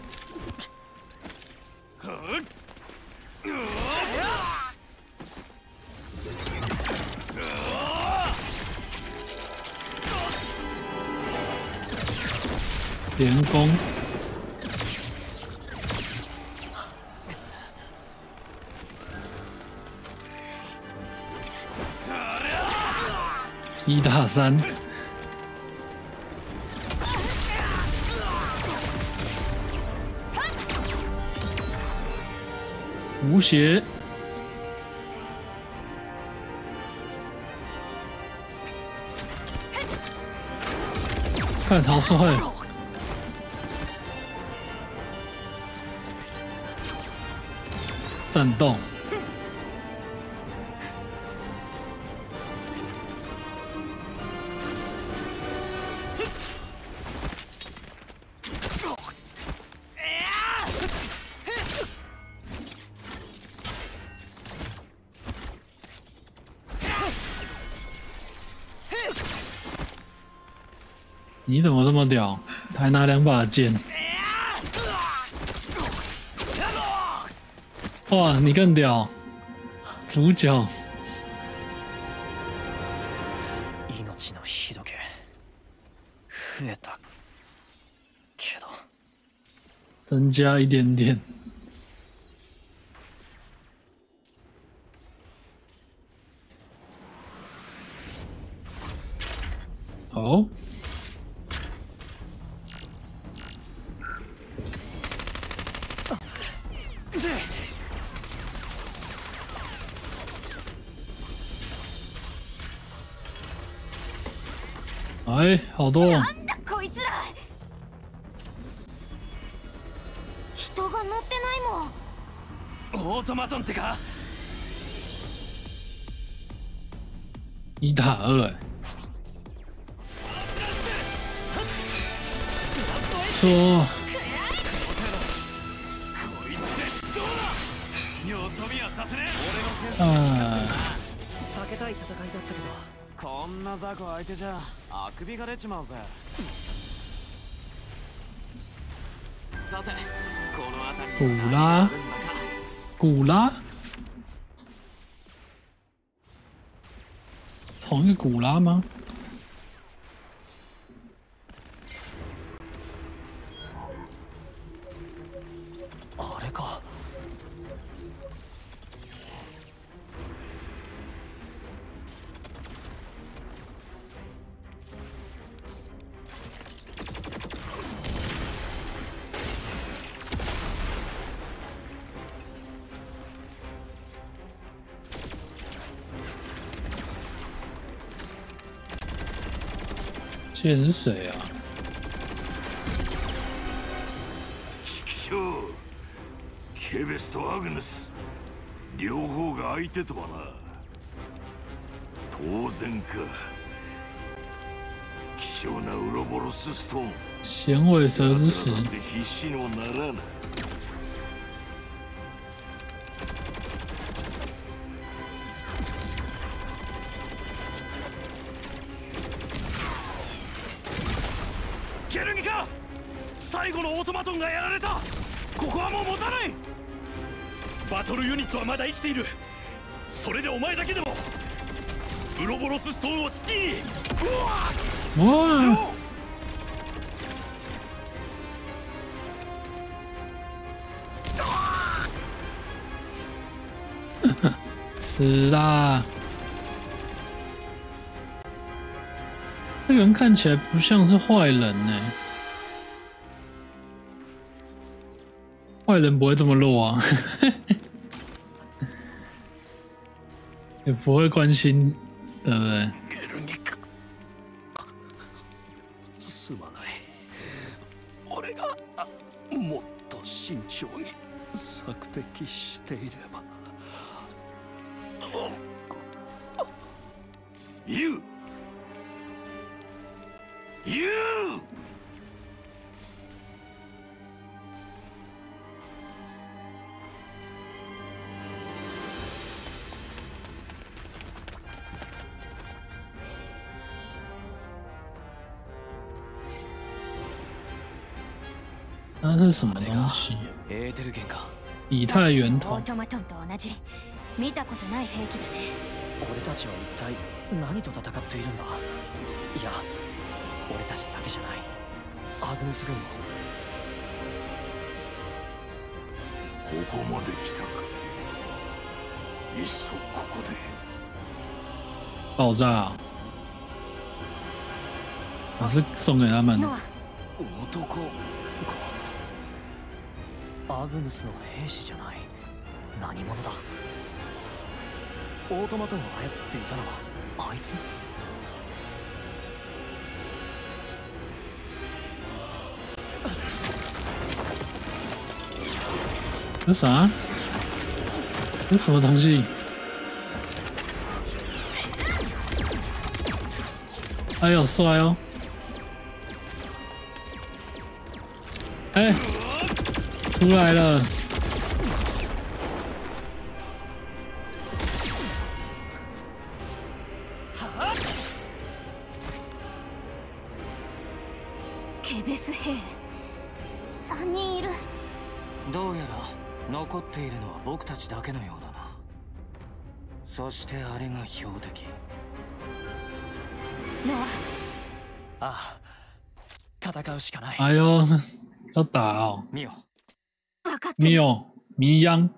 连攻。1打3。无血。看好帅。战斗。你怎么这么屌？还拿2把剑！哇，你更屌！主角。 命の日時計増えたけど。 增加一点点。哦。哎，好多。 なんだこいつら。 人が乗ってないもん。 オートマトンってか。 1打2哎。说。 避けたい戦いだったけど。 こんな雑魚相手じゃあくびが出ちまうぜ。さて、この辺り古拉，古拉，同一个古拉吗？ あれか。 这人是谁啊？ ケベスとアグネス両方が相手とはな。当然か。希少なウロボロスストーン。 响尾蛇之石。 必死にもならない。 ケルニカ、最後のオートマトンがやられた。ここはもう持たない。バトルユニットはまだ生きている。それでお前だけでもウロボロスストーンをシティに。うわ死啦！这个人看起来不像是坏人呢。坏人不会这么弱啊，也不会关心，对不对？ すまない。俺がもっと慎重に索敵していれば。You! You! 那是什么东西？以太圆筒。 オートマトンと同じ。見たことない兵器だね。 俺たちは一体何と戦っているんだ。いや、俺たちだけじゃない。アグヌス軍も。 ここまで来たか。いっそここで。 爆炸！我是送给他们的。 男か。アグヌスの兵士じゃない。何者だ。オートマトンを操っていたのはあいつ。 这啥？这什么东西？哎呦，帅哦！哎，出来了！ ケベス兵3人いる。 どうやら残っているのは僕たちだけのようだな。そしてあれが標的。 ノア。ああ、戦うしかない。 哎呦，要打哦！ ミオ。 分かってる。 ミオ、ミヤン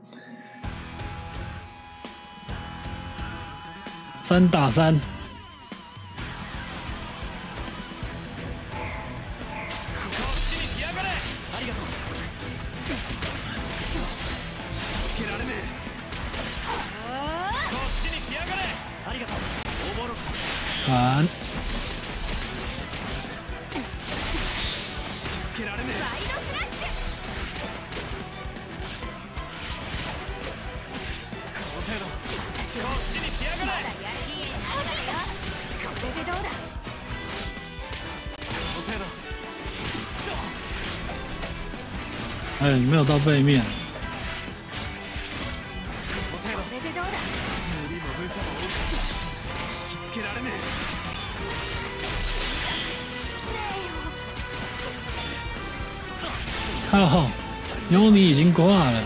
，3打3。反。哎，没有到背面。靠，尤尼已经挂了，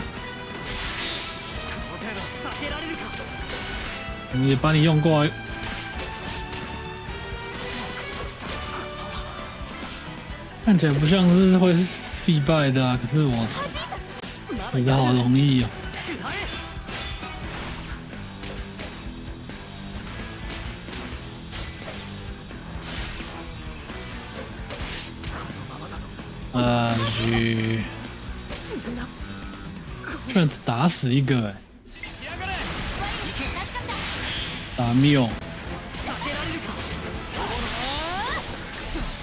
我也把你用过。看起来不像是会必败的啊，可是我死的好容易哦。居然只打死一个哎！打缪，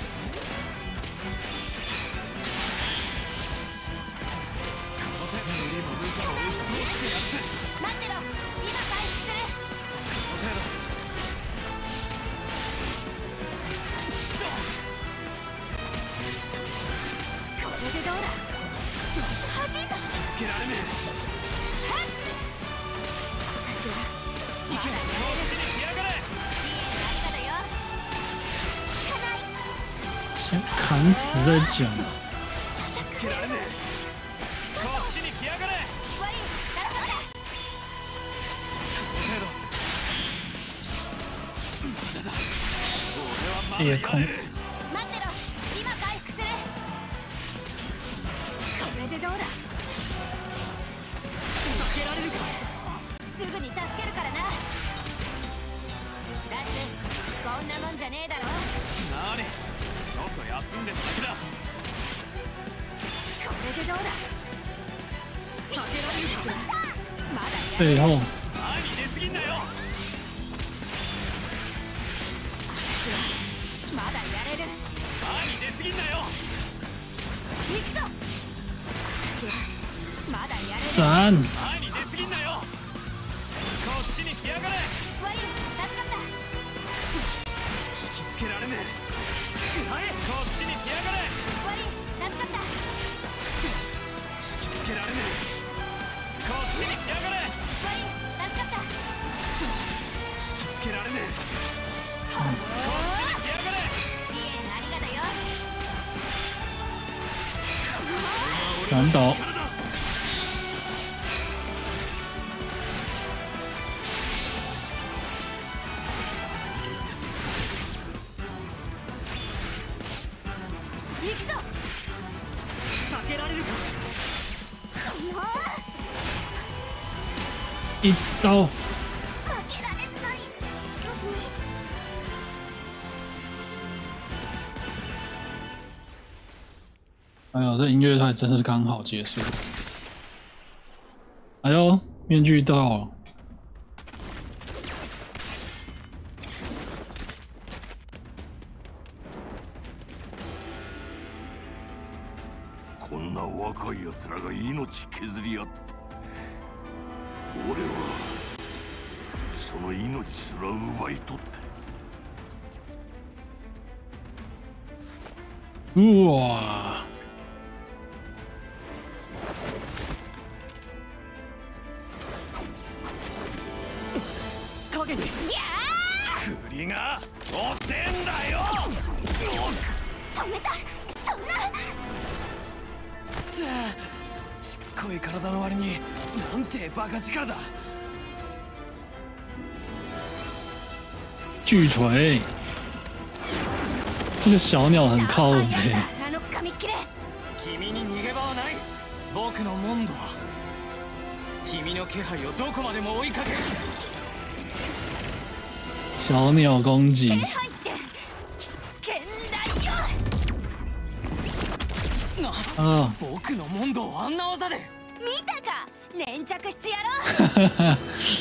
先砍死再讲。夜空。 すぐに助けるからな。ラス、こんなもんじゃねえだろ。 なに、ちょっと休んでるだけだ。 これでどうだ。避けられるか。まだ背後。 前に出すぎんなよ。 まだやれる。 前に出すぎんなよ。 行くぞ。まだやれる。 斩。 前に出すぎんなよ。こっちに来やがれ。 ワリン、助かった。 引きつけられねえ。はい、こっちに来やがれ。 ワリン、助かった。 引きつけられねえ。こっちに来やがれ。 ワリン、助かった。 引きつけられねえ。こっちに来やがれ。 支援ありがとよ。 难倒。 行くぞ。避けられるか。 一刀。哎呦，这音乐还真是刚好结束。哎呦，面具到了。 こんな若い奴らが命削り合って、俺はその命すら奪い取って。 うわ。 影に。栗が遅えんだよ。 止めた。そんな。 ちっこい体の割になんてバカ力だ。 巨锤，这个小鸟很靠北。 あの紙切れ。 君に逃げ場はない。僕のモンドは君の気配をどこまでも追いかける。 小鸟攻击。 入ってしつけんだよ。 ああ。 僕のモンドをあんな技で。 見たか。粘着質やろ。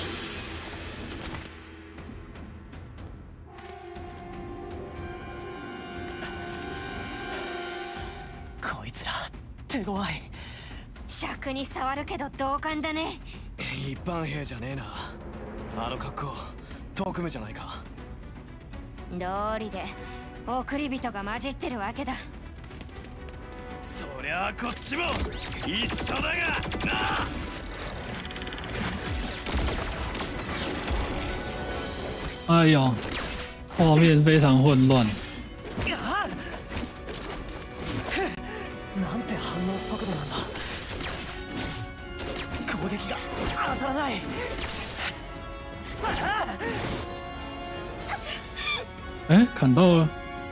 こいつら手強い。 尺に触るけど同感だね。 一般兵じゃねえな。あの格好特務じゃないか。 道理で送り人が混じってるわけだ。 そりゃあこっちも一緒だがな。 哎呦，画面非常混乱。 なんて反応速度なんだ。攻撃が当たらない。 哎，砍到了。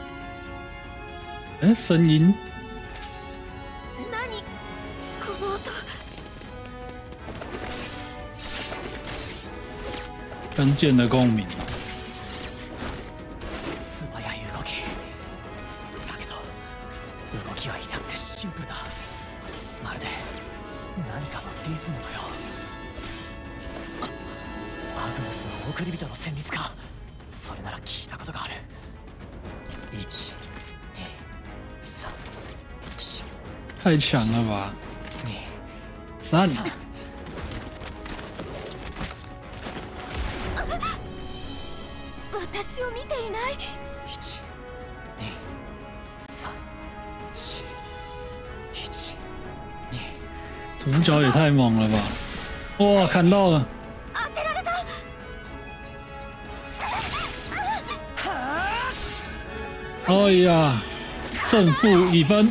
哎，声音。 何？この音。 跟剑的共鸣。 素早い動き。だけど動きは至ってシンプルだ。まるで何かのリズムのよう。アグネスの送り人の旋律か。それなら聞いたことがある。1、2、3、4。 太强了吧！3。 私を見ていない。 1、2、3、4、1、2。 主角也太猛了吧！哇，砍到了！ 当てられた。 哎呀，胜负已分。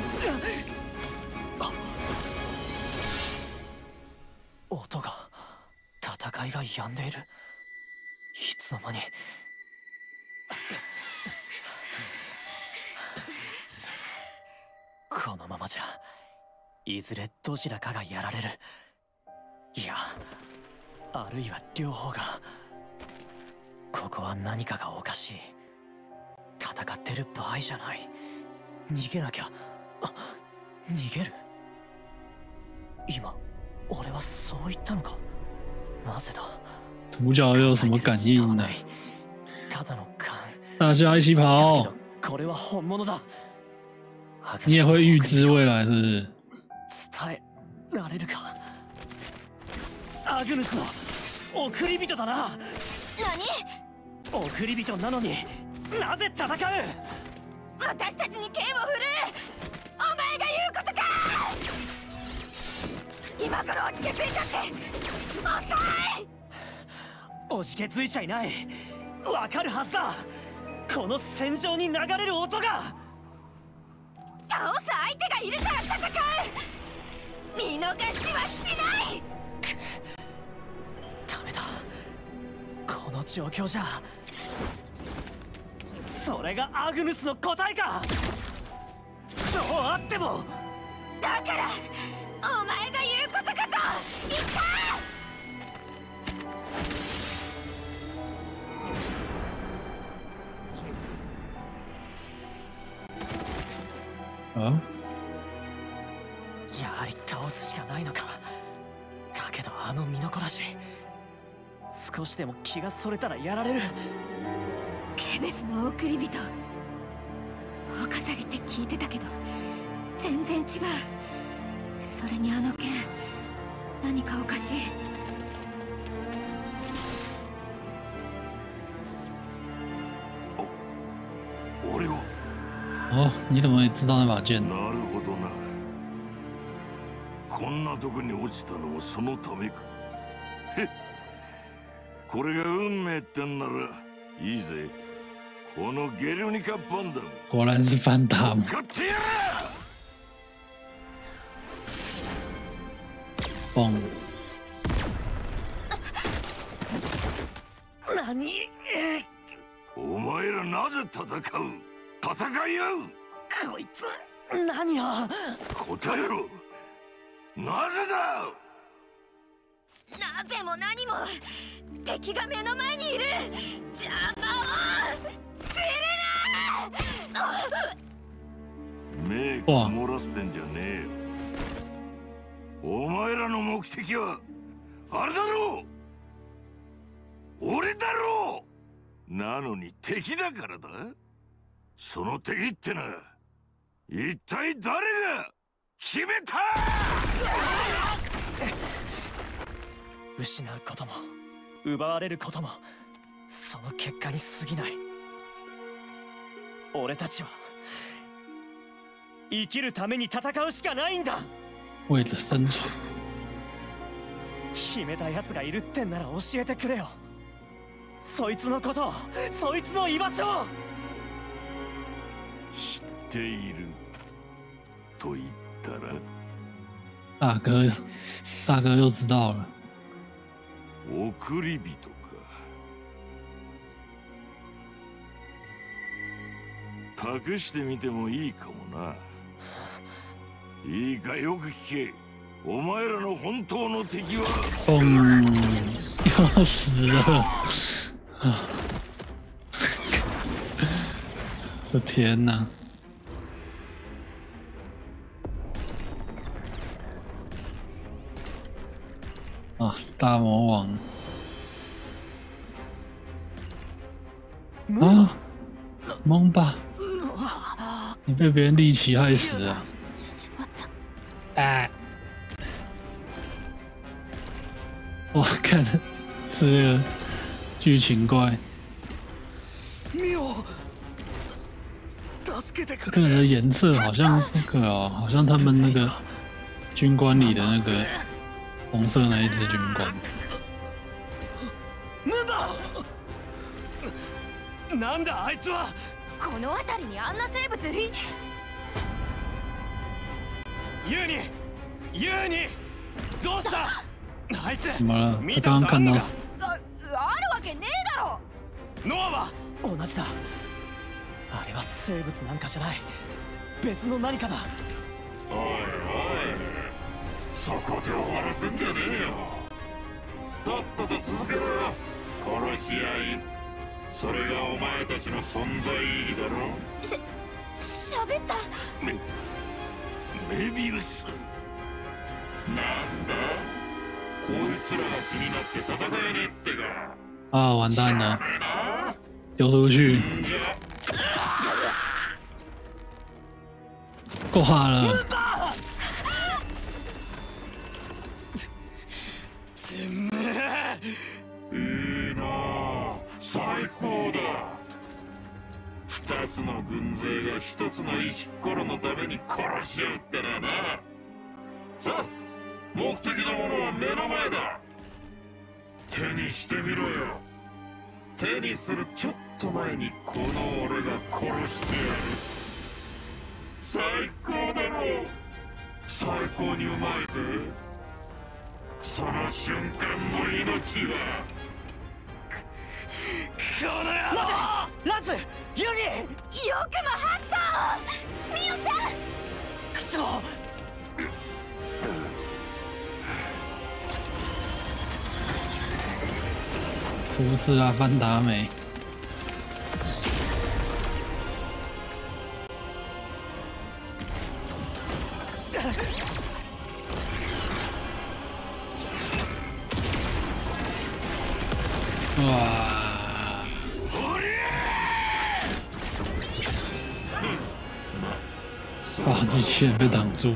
音が戦いが止んでいる。いつの間に。このままじゃいずれどちらかがやられる。いや、あるいは両方が。ここは何かがおかしい。戦ってる場合じゃない。逃げなきゃ。逃げる。今俺はそう言ったのか。なぜだ。 主角又有什么感应呢？大家一起跑！你也会预知未来，是不是？ 伝えられるか。アグヌスの送り人だな。何？送り人なのになぜ戦う？ 私たちに剣を振る。お前が言うことか。今からおじけづいちゃって遅い。 おじけづいちゃいない。わかるはずだ。この戦場に流れる音が。 倒す相手がいるから戦う。見逃しはしない。 ダメだ。この状況じゃ。それがアグヌスの答えか。そうあっても。 だからお前が言うことかと言った。 やはり倒すしかないのか。だけどあの身のこなし、少しでも気がそれたらやられる。 ケベスの送り人、お飾りって聞いてたけど全然違う。それにあの剣、何かおかしい。 俺は。 哦，你怎么知道那把剑？ なるほどな。こんなとこに落ちたのもそのためか。へっ、これが運命ってんならいいぜ。このゲルニカバンダム。 果然是范达姆。嘣！ 何？ お前らなぜ戦う？戦い合う。こいつ何を。 答えろ。なぜだ。 なぜも何も敵が目の前にいる。邪魔をするな。 目曇らせてんじゃねえよ。お前らの目的はあれだろう。俺だろう。なのに敵だからだ。その敵ってのは一体誰が決めた。 失うことも奪われることもその結果に過ぎない。俺たちは生きるために戦うしかないんだ。 为了生存。 決めたやつがいるってんなら教えてくれよ。そいつのこと、そいつの居場所を。 知っていると言ったら。 大哥又知道了。 送り人か。託してみてもいいかもな。いいかよく聞け。お前らの本当の敵は。 要死了！我的天哪！啊，大魔王！啊，蒙吧！你被别人利奇害死了！哎！我看是那个剧情怪。这个人的颜色好像那个哦，好像他们那个军官里的那个红色那一只军官。 なんだあいつは。 この辺りにあんな生物い。 ユーニどうした？あいつ怎么了？他刚刚看到。 あるわけねえだろ。 ノアは同じだ。あれは生物なんかじゃない。別の何かだ。 おいおい、そこで終わらせんじゃねえよ。とっとと続けろよ、殺し合い。それがお前たちの存在意義だろ。 喋った。 メビウスなんだ、こいつらが気になって戦えねえってか。 啊，完蛋了，丢出去，挂了。 いいなあ、最高だ。二つの軍勢が一つの石ころのために殺し合うってのはな。さあ、目的のものは目の前だ。手にしてみろよ。手にするちょっと前にこの俺が殺してやる。最高だろう。最高にうまいぜ。その瞬間の命は。 この野郎！ランツ、ユニ！ よくもハッター！ミオちゃん！ くそ！ 出事了，范达美。哇！啊！机器人被挡住。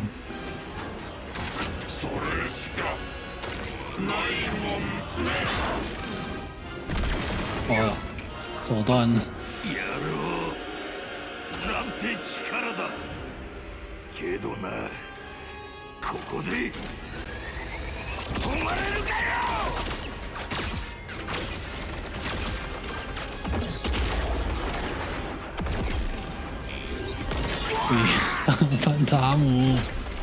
哦，手段。 やろう。なんて力だ。けどな、ここで止まれるかよ。 范达姆。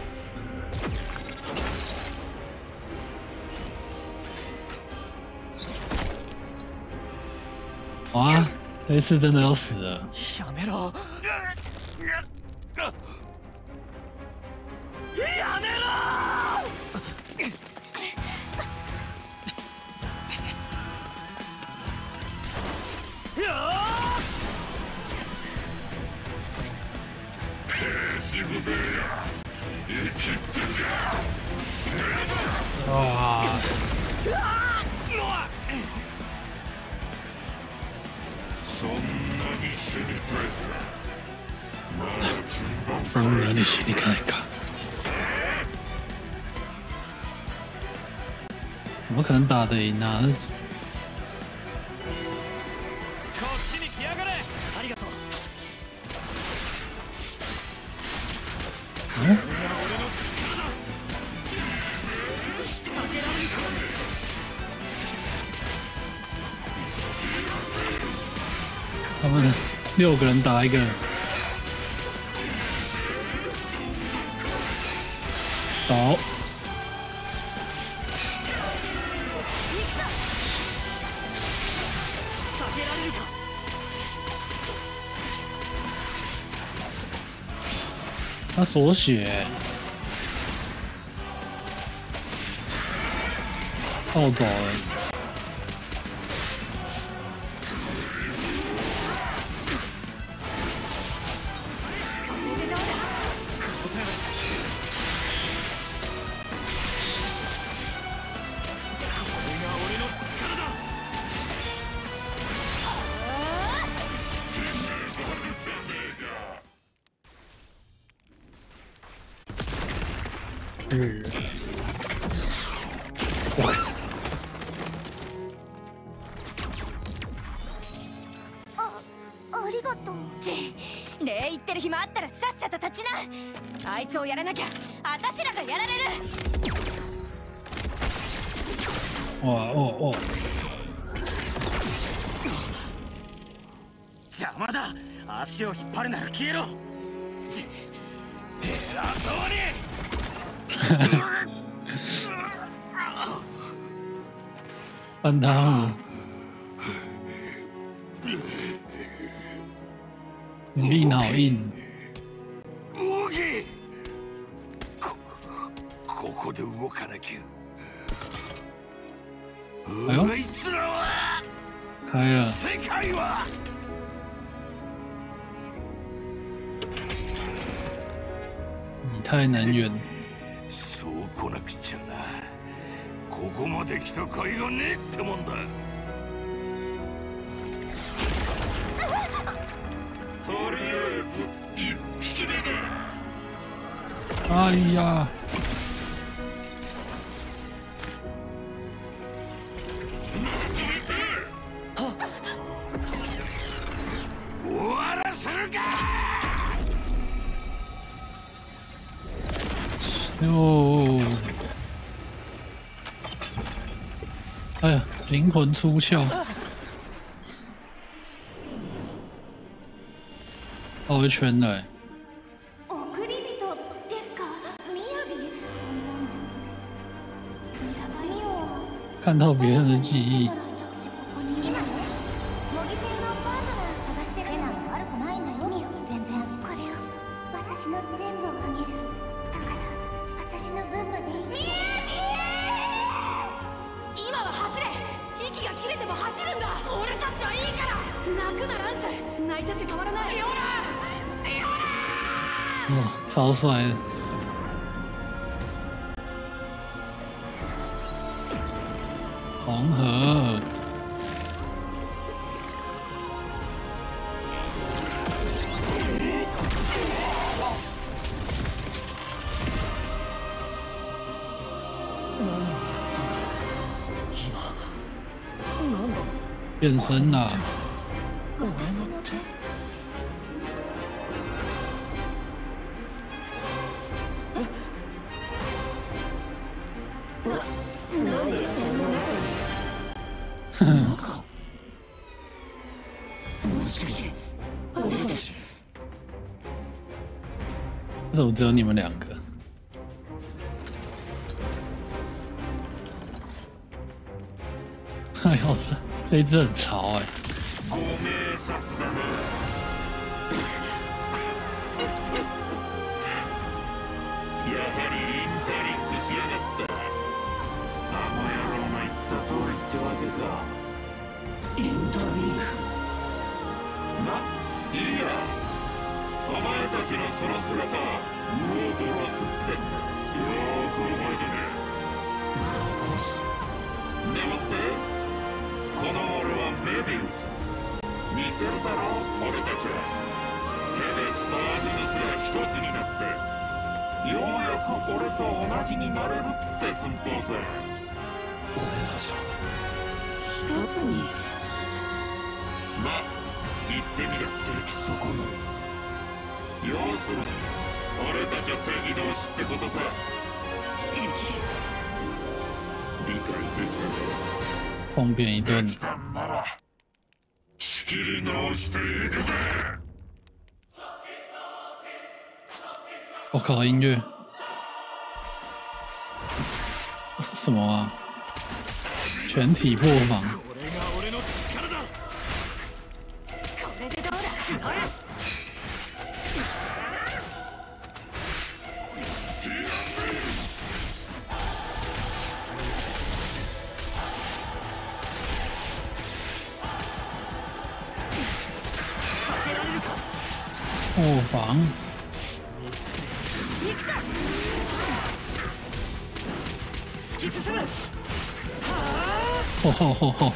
哇，这次真的要死了。 やめろ。やめろ！ 哇！ そんなに死にたいか。 そんなに死にたいか。怎么可能打得赢啊？ こっちに来やがれ！ありがとう。 他们6个人打一个，倒。他锁血，暴走了。 ありがとう。礼言ってる暇あったらさっさと立ちな。あいつをやらなきゃ私らがやられる。 哇哦哦！ じゃ邪魔だ。足を引っ張るなら消えろ。偉そうに。 翻汤你力好硬。 動け。ここで動かなきゃ。 哎呦， あいつらは开了。 世界は。 以太能源。 そう来なくちゃな。ここまで来た甲斐がねえってもんだ。とりあえず一匹目だ。 哎呀！ 終わらせるか。 哦，哎呀，灵魂出窍，绕一圈了。看到别人的记忆。哦，超帅的！黄河。变身了。为什么只有你们两个？哎呦，这一只很潮哎！ お前たちのその姿はウオボロスってよーく覚えてね。でもってこの俺はメビウス。似てるだろ俺たちは。手でスターズヌスが一つになってようやく俺と同じになれるって寸法さ。俺たちは一つに。まあ言ってみりゃ出来損ない。要するに俺たちは敵同士ってことさ。理解できた。 碰扁一顿。 仕切り直していくぜ。 我靠，音乐什么啊？全体破防。破防。吼吼吼吼！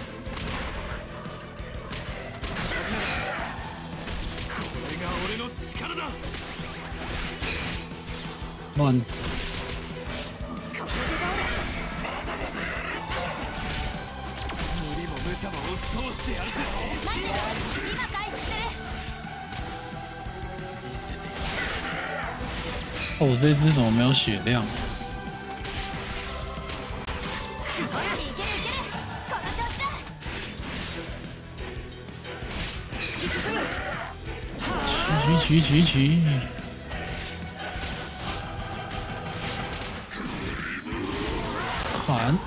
乱。哦，这只怎么没有血量？ 起！砍！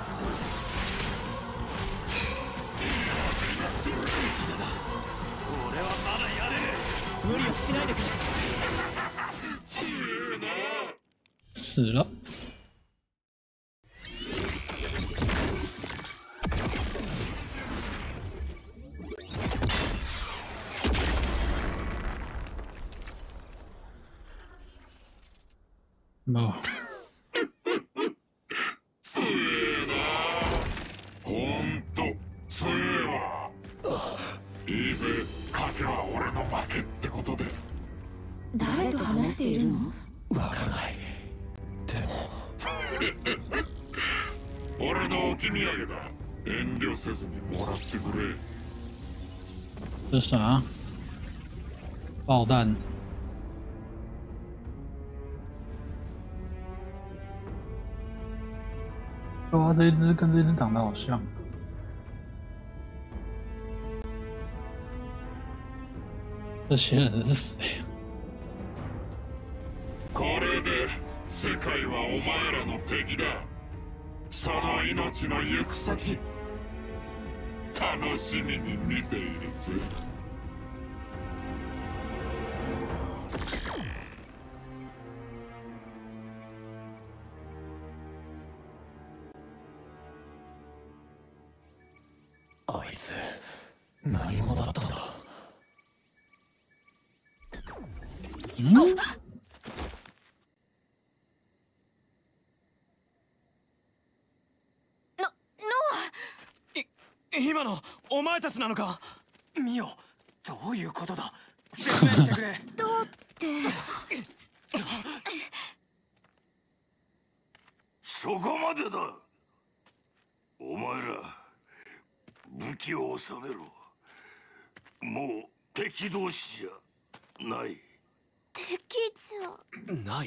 死了。もう。 強えな。ほんと強えわ。いいぜ、賭けは俺の負けってことで。 誰と話しているの？ わからない。でも俺の置き土産だ。遠慮せずにもらってくれ。 这啥？爆弹！哇，这一只跟这一只长得好像。这些人是谁？ これで世界はお前らの敵だ。その命の行く先、楽しみに見ているぜ。 あいつ何者だったんだ。 今のお前たちなのか。ミオ、どういうことだ。説明してくれ。 どうって。 そこまでだ。お前ら武器を収めろ。もう敵同士じゃない。 敵じゃない。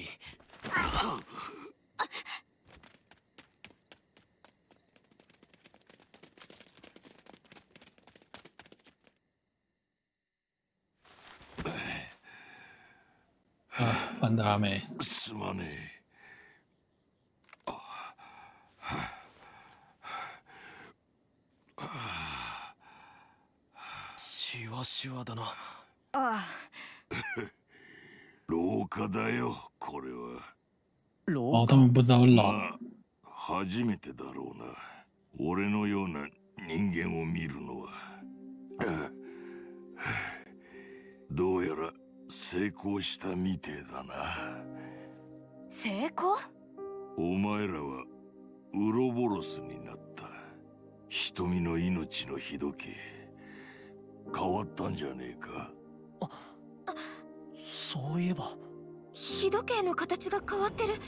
啊，范达美。 すまねえ。 シワシワだな。 ああ。 老化だよ、これは。 哦，他们不知道老。 初めてだろうな。俺のような人間を見るのは。どうやら成功したみてえだな。 成功？ お前らはウロボロスになった。瞳の命の日時計変わったんじゃねえか。 そういえば日時計の形が変わってる。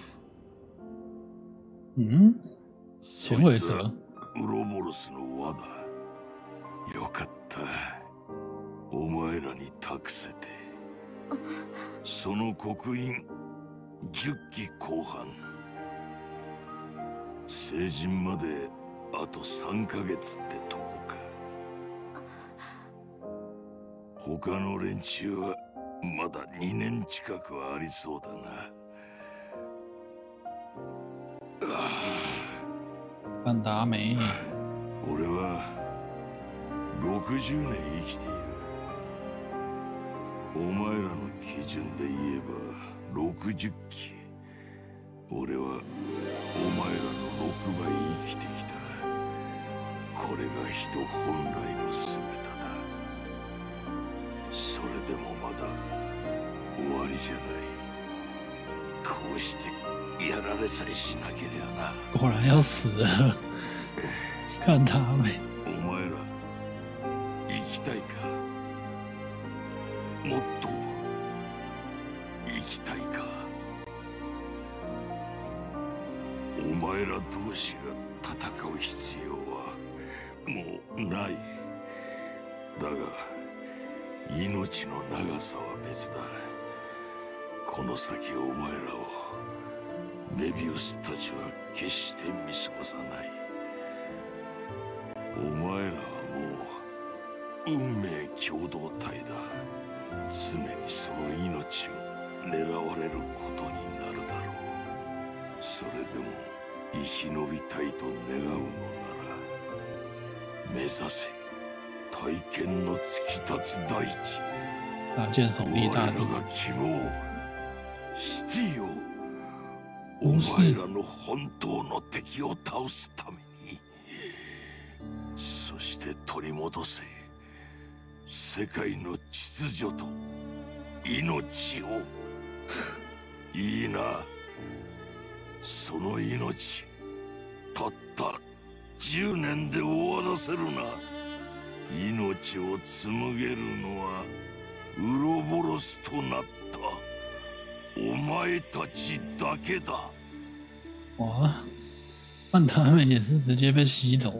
潜尾蛇。 ウロボロスの輪だ。よかった。お前らに託せて。その刻印10期後半。成人まであと3ヶ月ってとこか。他の連中はまだ2年近くはありそうだな。 范达美。 俺は60年生きている。お前らの基準で言えば60期。俺はお前らの6倍生きてきた。これが人本来の姿だ。それでもまだ終わりじゃない。こうしてやられさえしなけりゃな。 果然要死了。看他美。 お前ら生きたいか。もっと生きたいか。お前ら同士が戦う必要はもうない。だが命の長さは別だ。この先お前らをメビウスたちは決して見過ごさない。お前らはもう運命共同体だ。 常にその命を狙われることになるだろう。それでも生き延びたいと願うのなら、目指せ体験の突き立つ大地。 啊，剑耸立大地。 我らが希望、シティをお前らの本当の敵を倒すために、そして取り戻せ世界の秩序と命を。いいな、その命たった10年で終わらせるな。命を紡げるのはウロボロスとなったお前たちだけだ。 哇，范达美也是直接被吸走。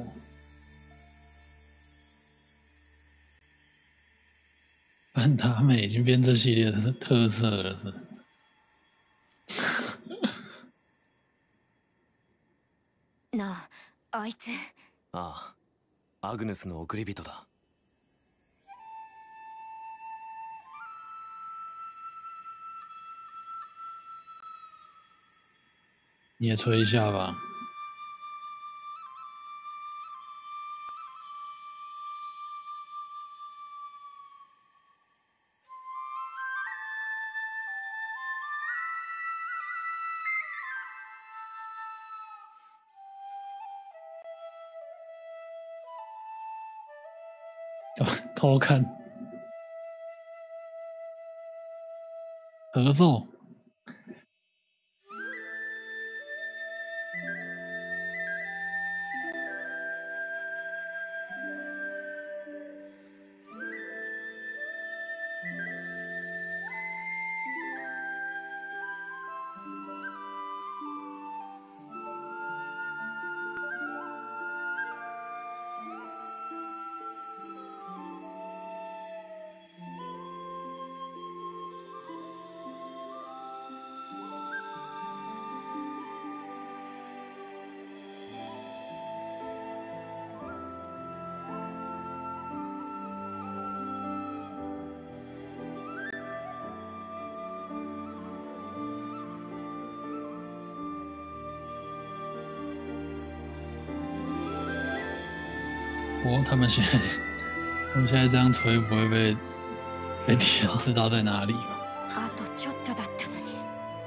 范达美已经变这系列的特色了，是。 なあ、あいつ。 ああ、アグネスの送り人だ。 你也吹一下吧。偷看合奏。他们现在这样吹，不会被敌人知道在哪里吗？ あとちょっとだったのに。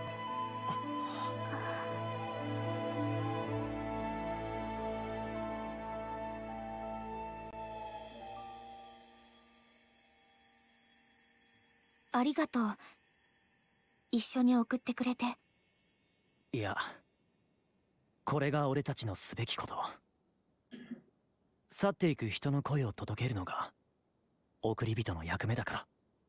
ありがとう。一緒に送ってくれて。 いや、これが俺たちのすべきこと。去っていく人の声を届けるのが送り人の役目だから。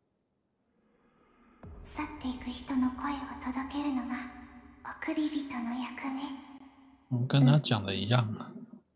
去っていく人の声を届けるのが送り人の役目。 跟他讲的一样啊。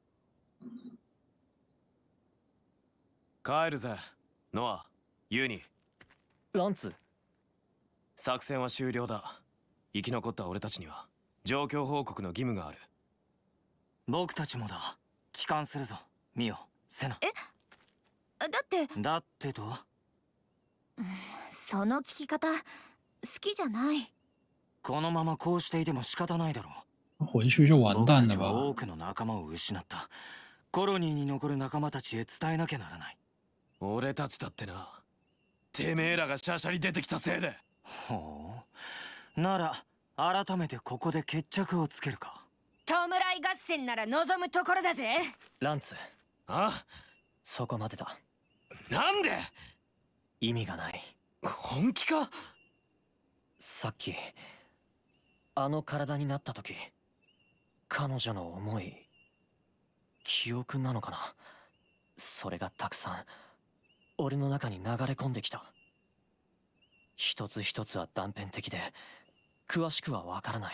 帰るぜ、ノア、ユニ。 ランツ。 作戦は終了だ。生き残った俺たちには状況報告の義務がある。 僕たちもだ。帰還するぞ。ミオ、セナ。 だってとは。 その聞き方好きじゃない。 このままこうしていても仕方ないだろう。回去就完蛋了吧。 多くの仲間を失った。コロニーに残る仲間たちへ伝えなきゃならない。 俺たちだってな。てめえらがシャシャに出てきたせいで。 ほう。なら改めてここで決着をつけるか。 弔い合戦なら望むところだぜ。 ランツ。 あ、 そこまでだ。 なんで？ 意味がない。 本気か？ さっきあの体になった時、彼女の思い、記憶なのかな、それがたくさん俺の中に流れ込んできた。一つ一つは断片的で詳しくはわから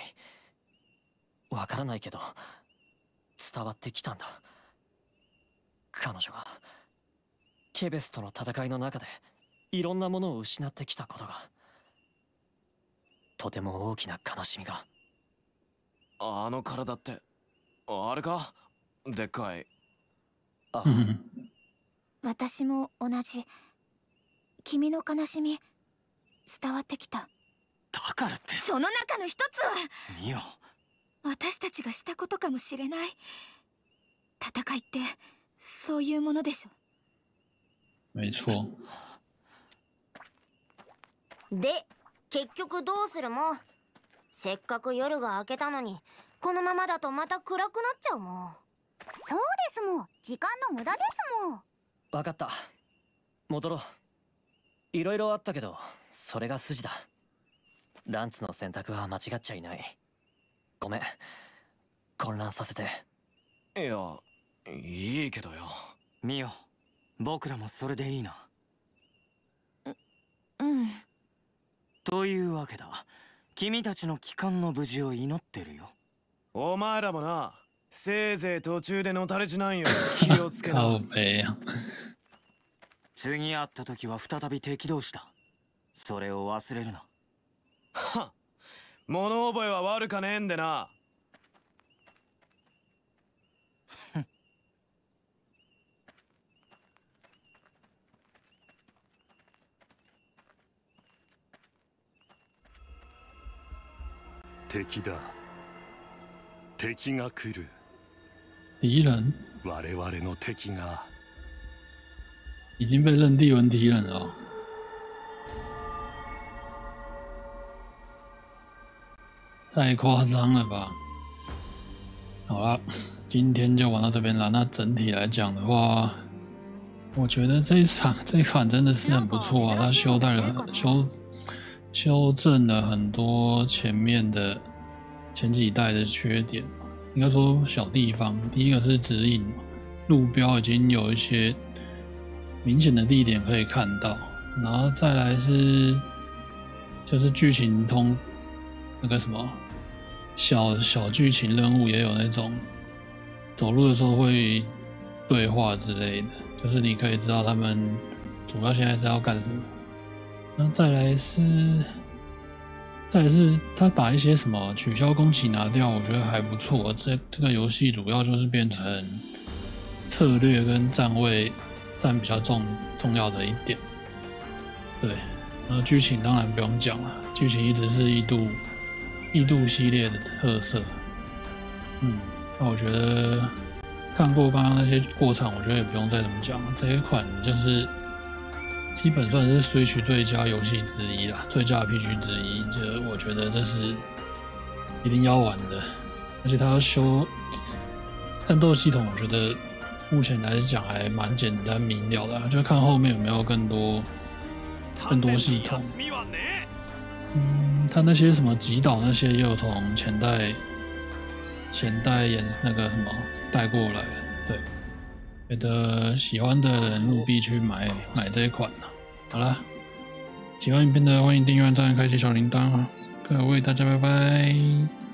ないけど伝わってきたんだ。彼女がケベスとの戦いの中でいろんなものを失ってきたことが、とても大きな悲しみが。 あの体ってあれか、でっかい。 あ、 私も同じ。 君の悲しみ伝わってきた。 だからってその中の一つはミオ、 私たちがしたことかもしれない。戦いってそういうものでしょ。 没错。 で、結局どうするも。せっかく夜が明けたのに、このままだとまた暗くなっちゃうもん。 そうですもん。時間の無駄ですもん。 分かった。戻ろう。いろいろあったけど、それが筋だ。ランツの選択は間違っちゃいない。ごめん、混乱させて。 いや、いいけどよ。ミオ、僕らもそれでいいな。 うん。 というわけだ。君たちの帰還の無事を祈ってるよ。 お前らもな、せいぜい途中でのたれちなんよ。気をつけな。 次会った時は再び敵同士だ。それを忘れるな。 はっ、物覚えは悪かねえんでな。 敵だ。敵が来る。 敌人。 我々の敵が。 已经被认定为敌人了哦。太夸张了吧！好了，今天就玩到这边了。那整体来讲的话，我觉得这一款真的是很不错啊，它修正了很多前几代的缺点，应该说小地方。第一个是指引，路标已经有一些明显的地点可以看到，然后再来是就是剧情那个什么小剧情任务也有那种走路的时候会对话之类的，就是你可以知道他们主要现在是要干什么。那再来是他把一些什么取消攻击拿掉，我觉得还不错。这个游戏主要就是变成策略跟站位占比较重要的一点。对，然后剧情当然不用讲了，剧情一直是异度系列的特色。那我觉得看过刚刚那些过场，我觉得也不用再怎么讲了。这一款就是基本算是 Switch 最佳游戏之一啦，最佳 RPG 之一，就我觉得这是一定要玩的。而且它要修战斗系统，我觉得目前来讲还蛮简单明了的，就看后面有没有更多系统。它那些什么击倒那些也有从前代那个什么带过来的，对。觉得喜欢的人务必去买这一款了。好了，喜欢影片的欢迎订阅、按赞、开启小铃铛啊！各位大家拜拜。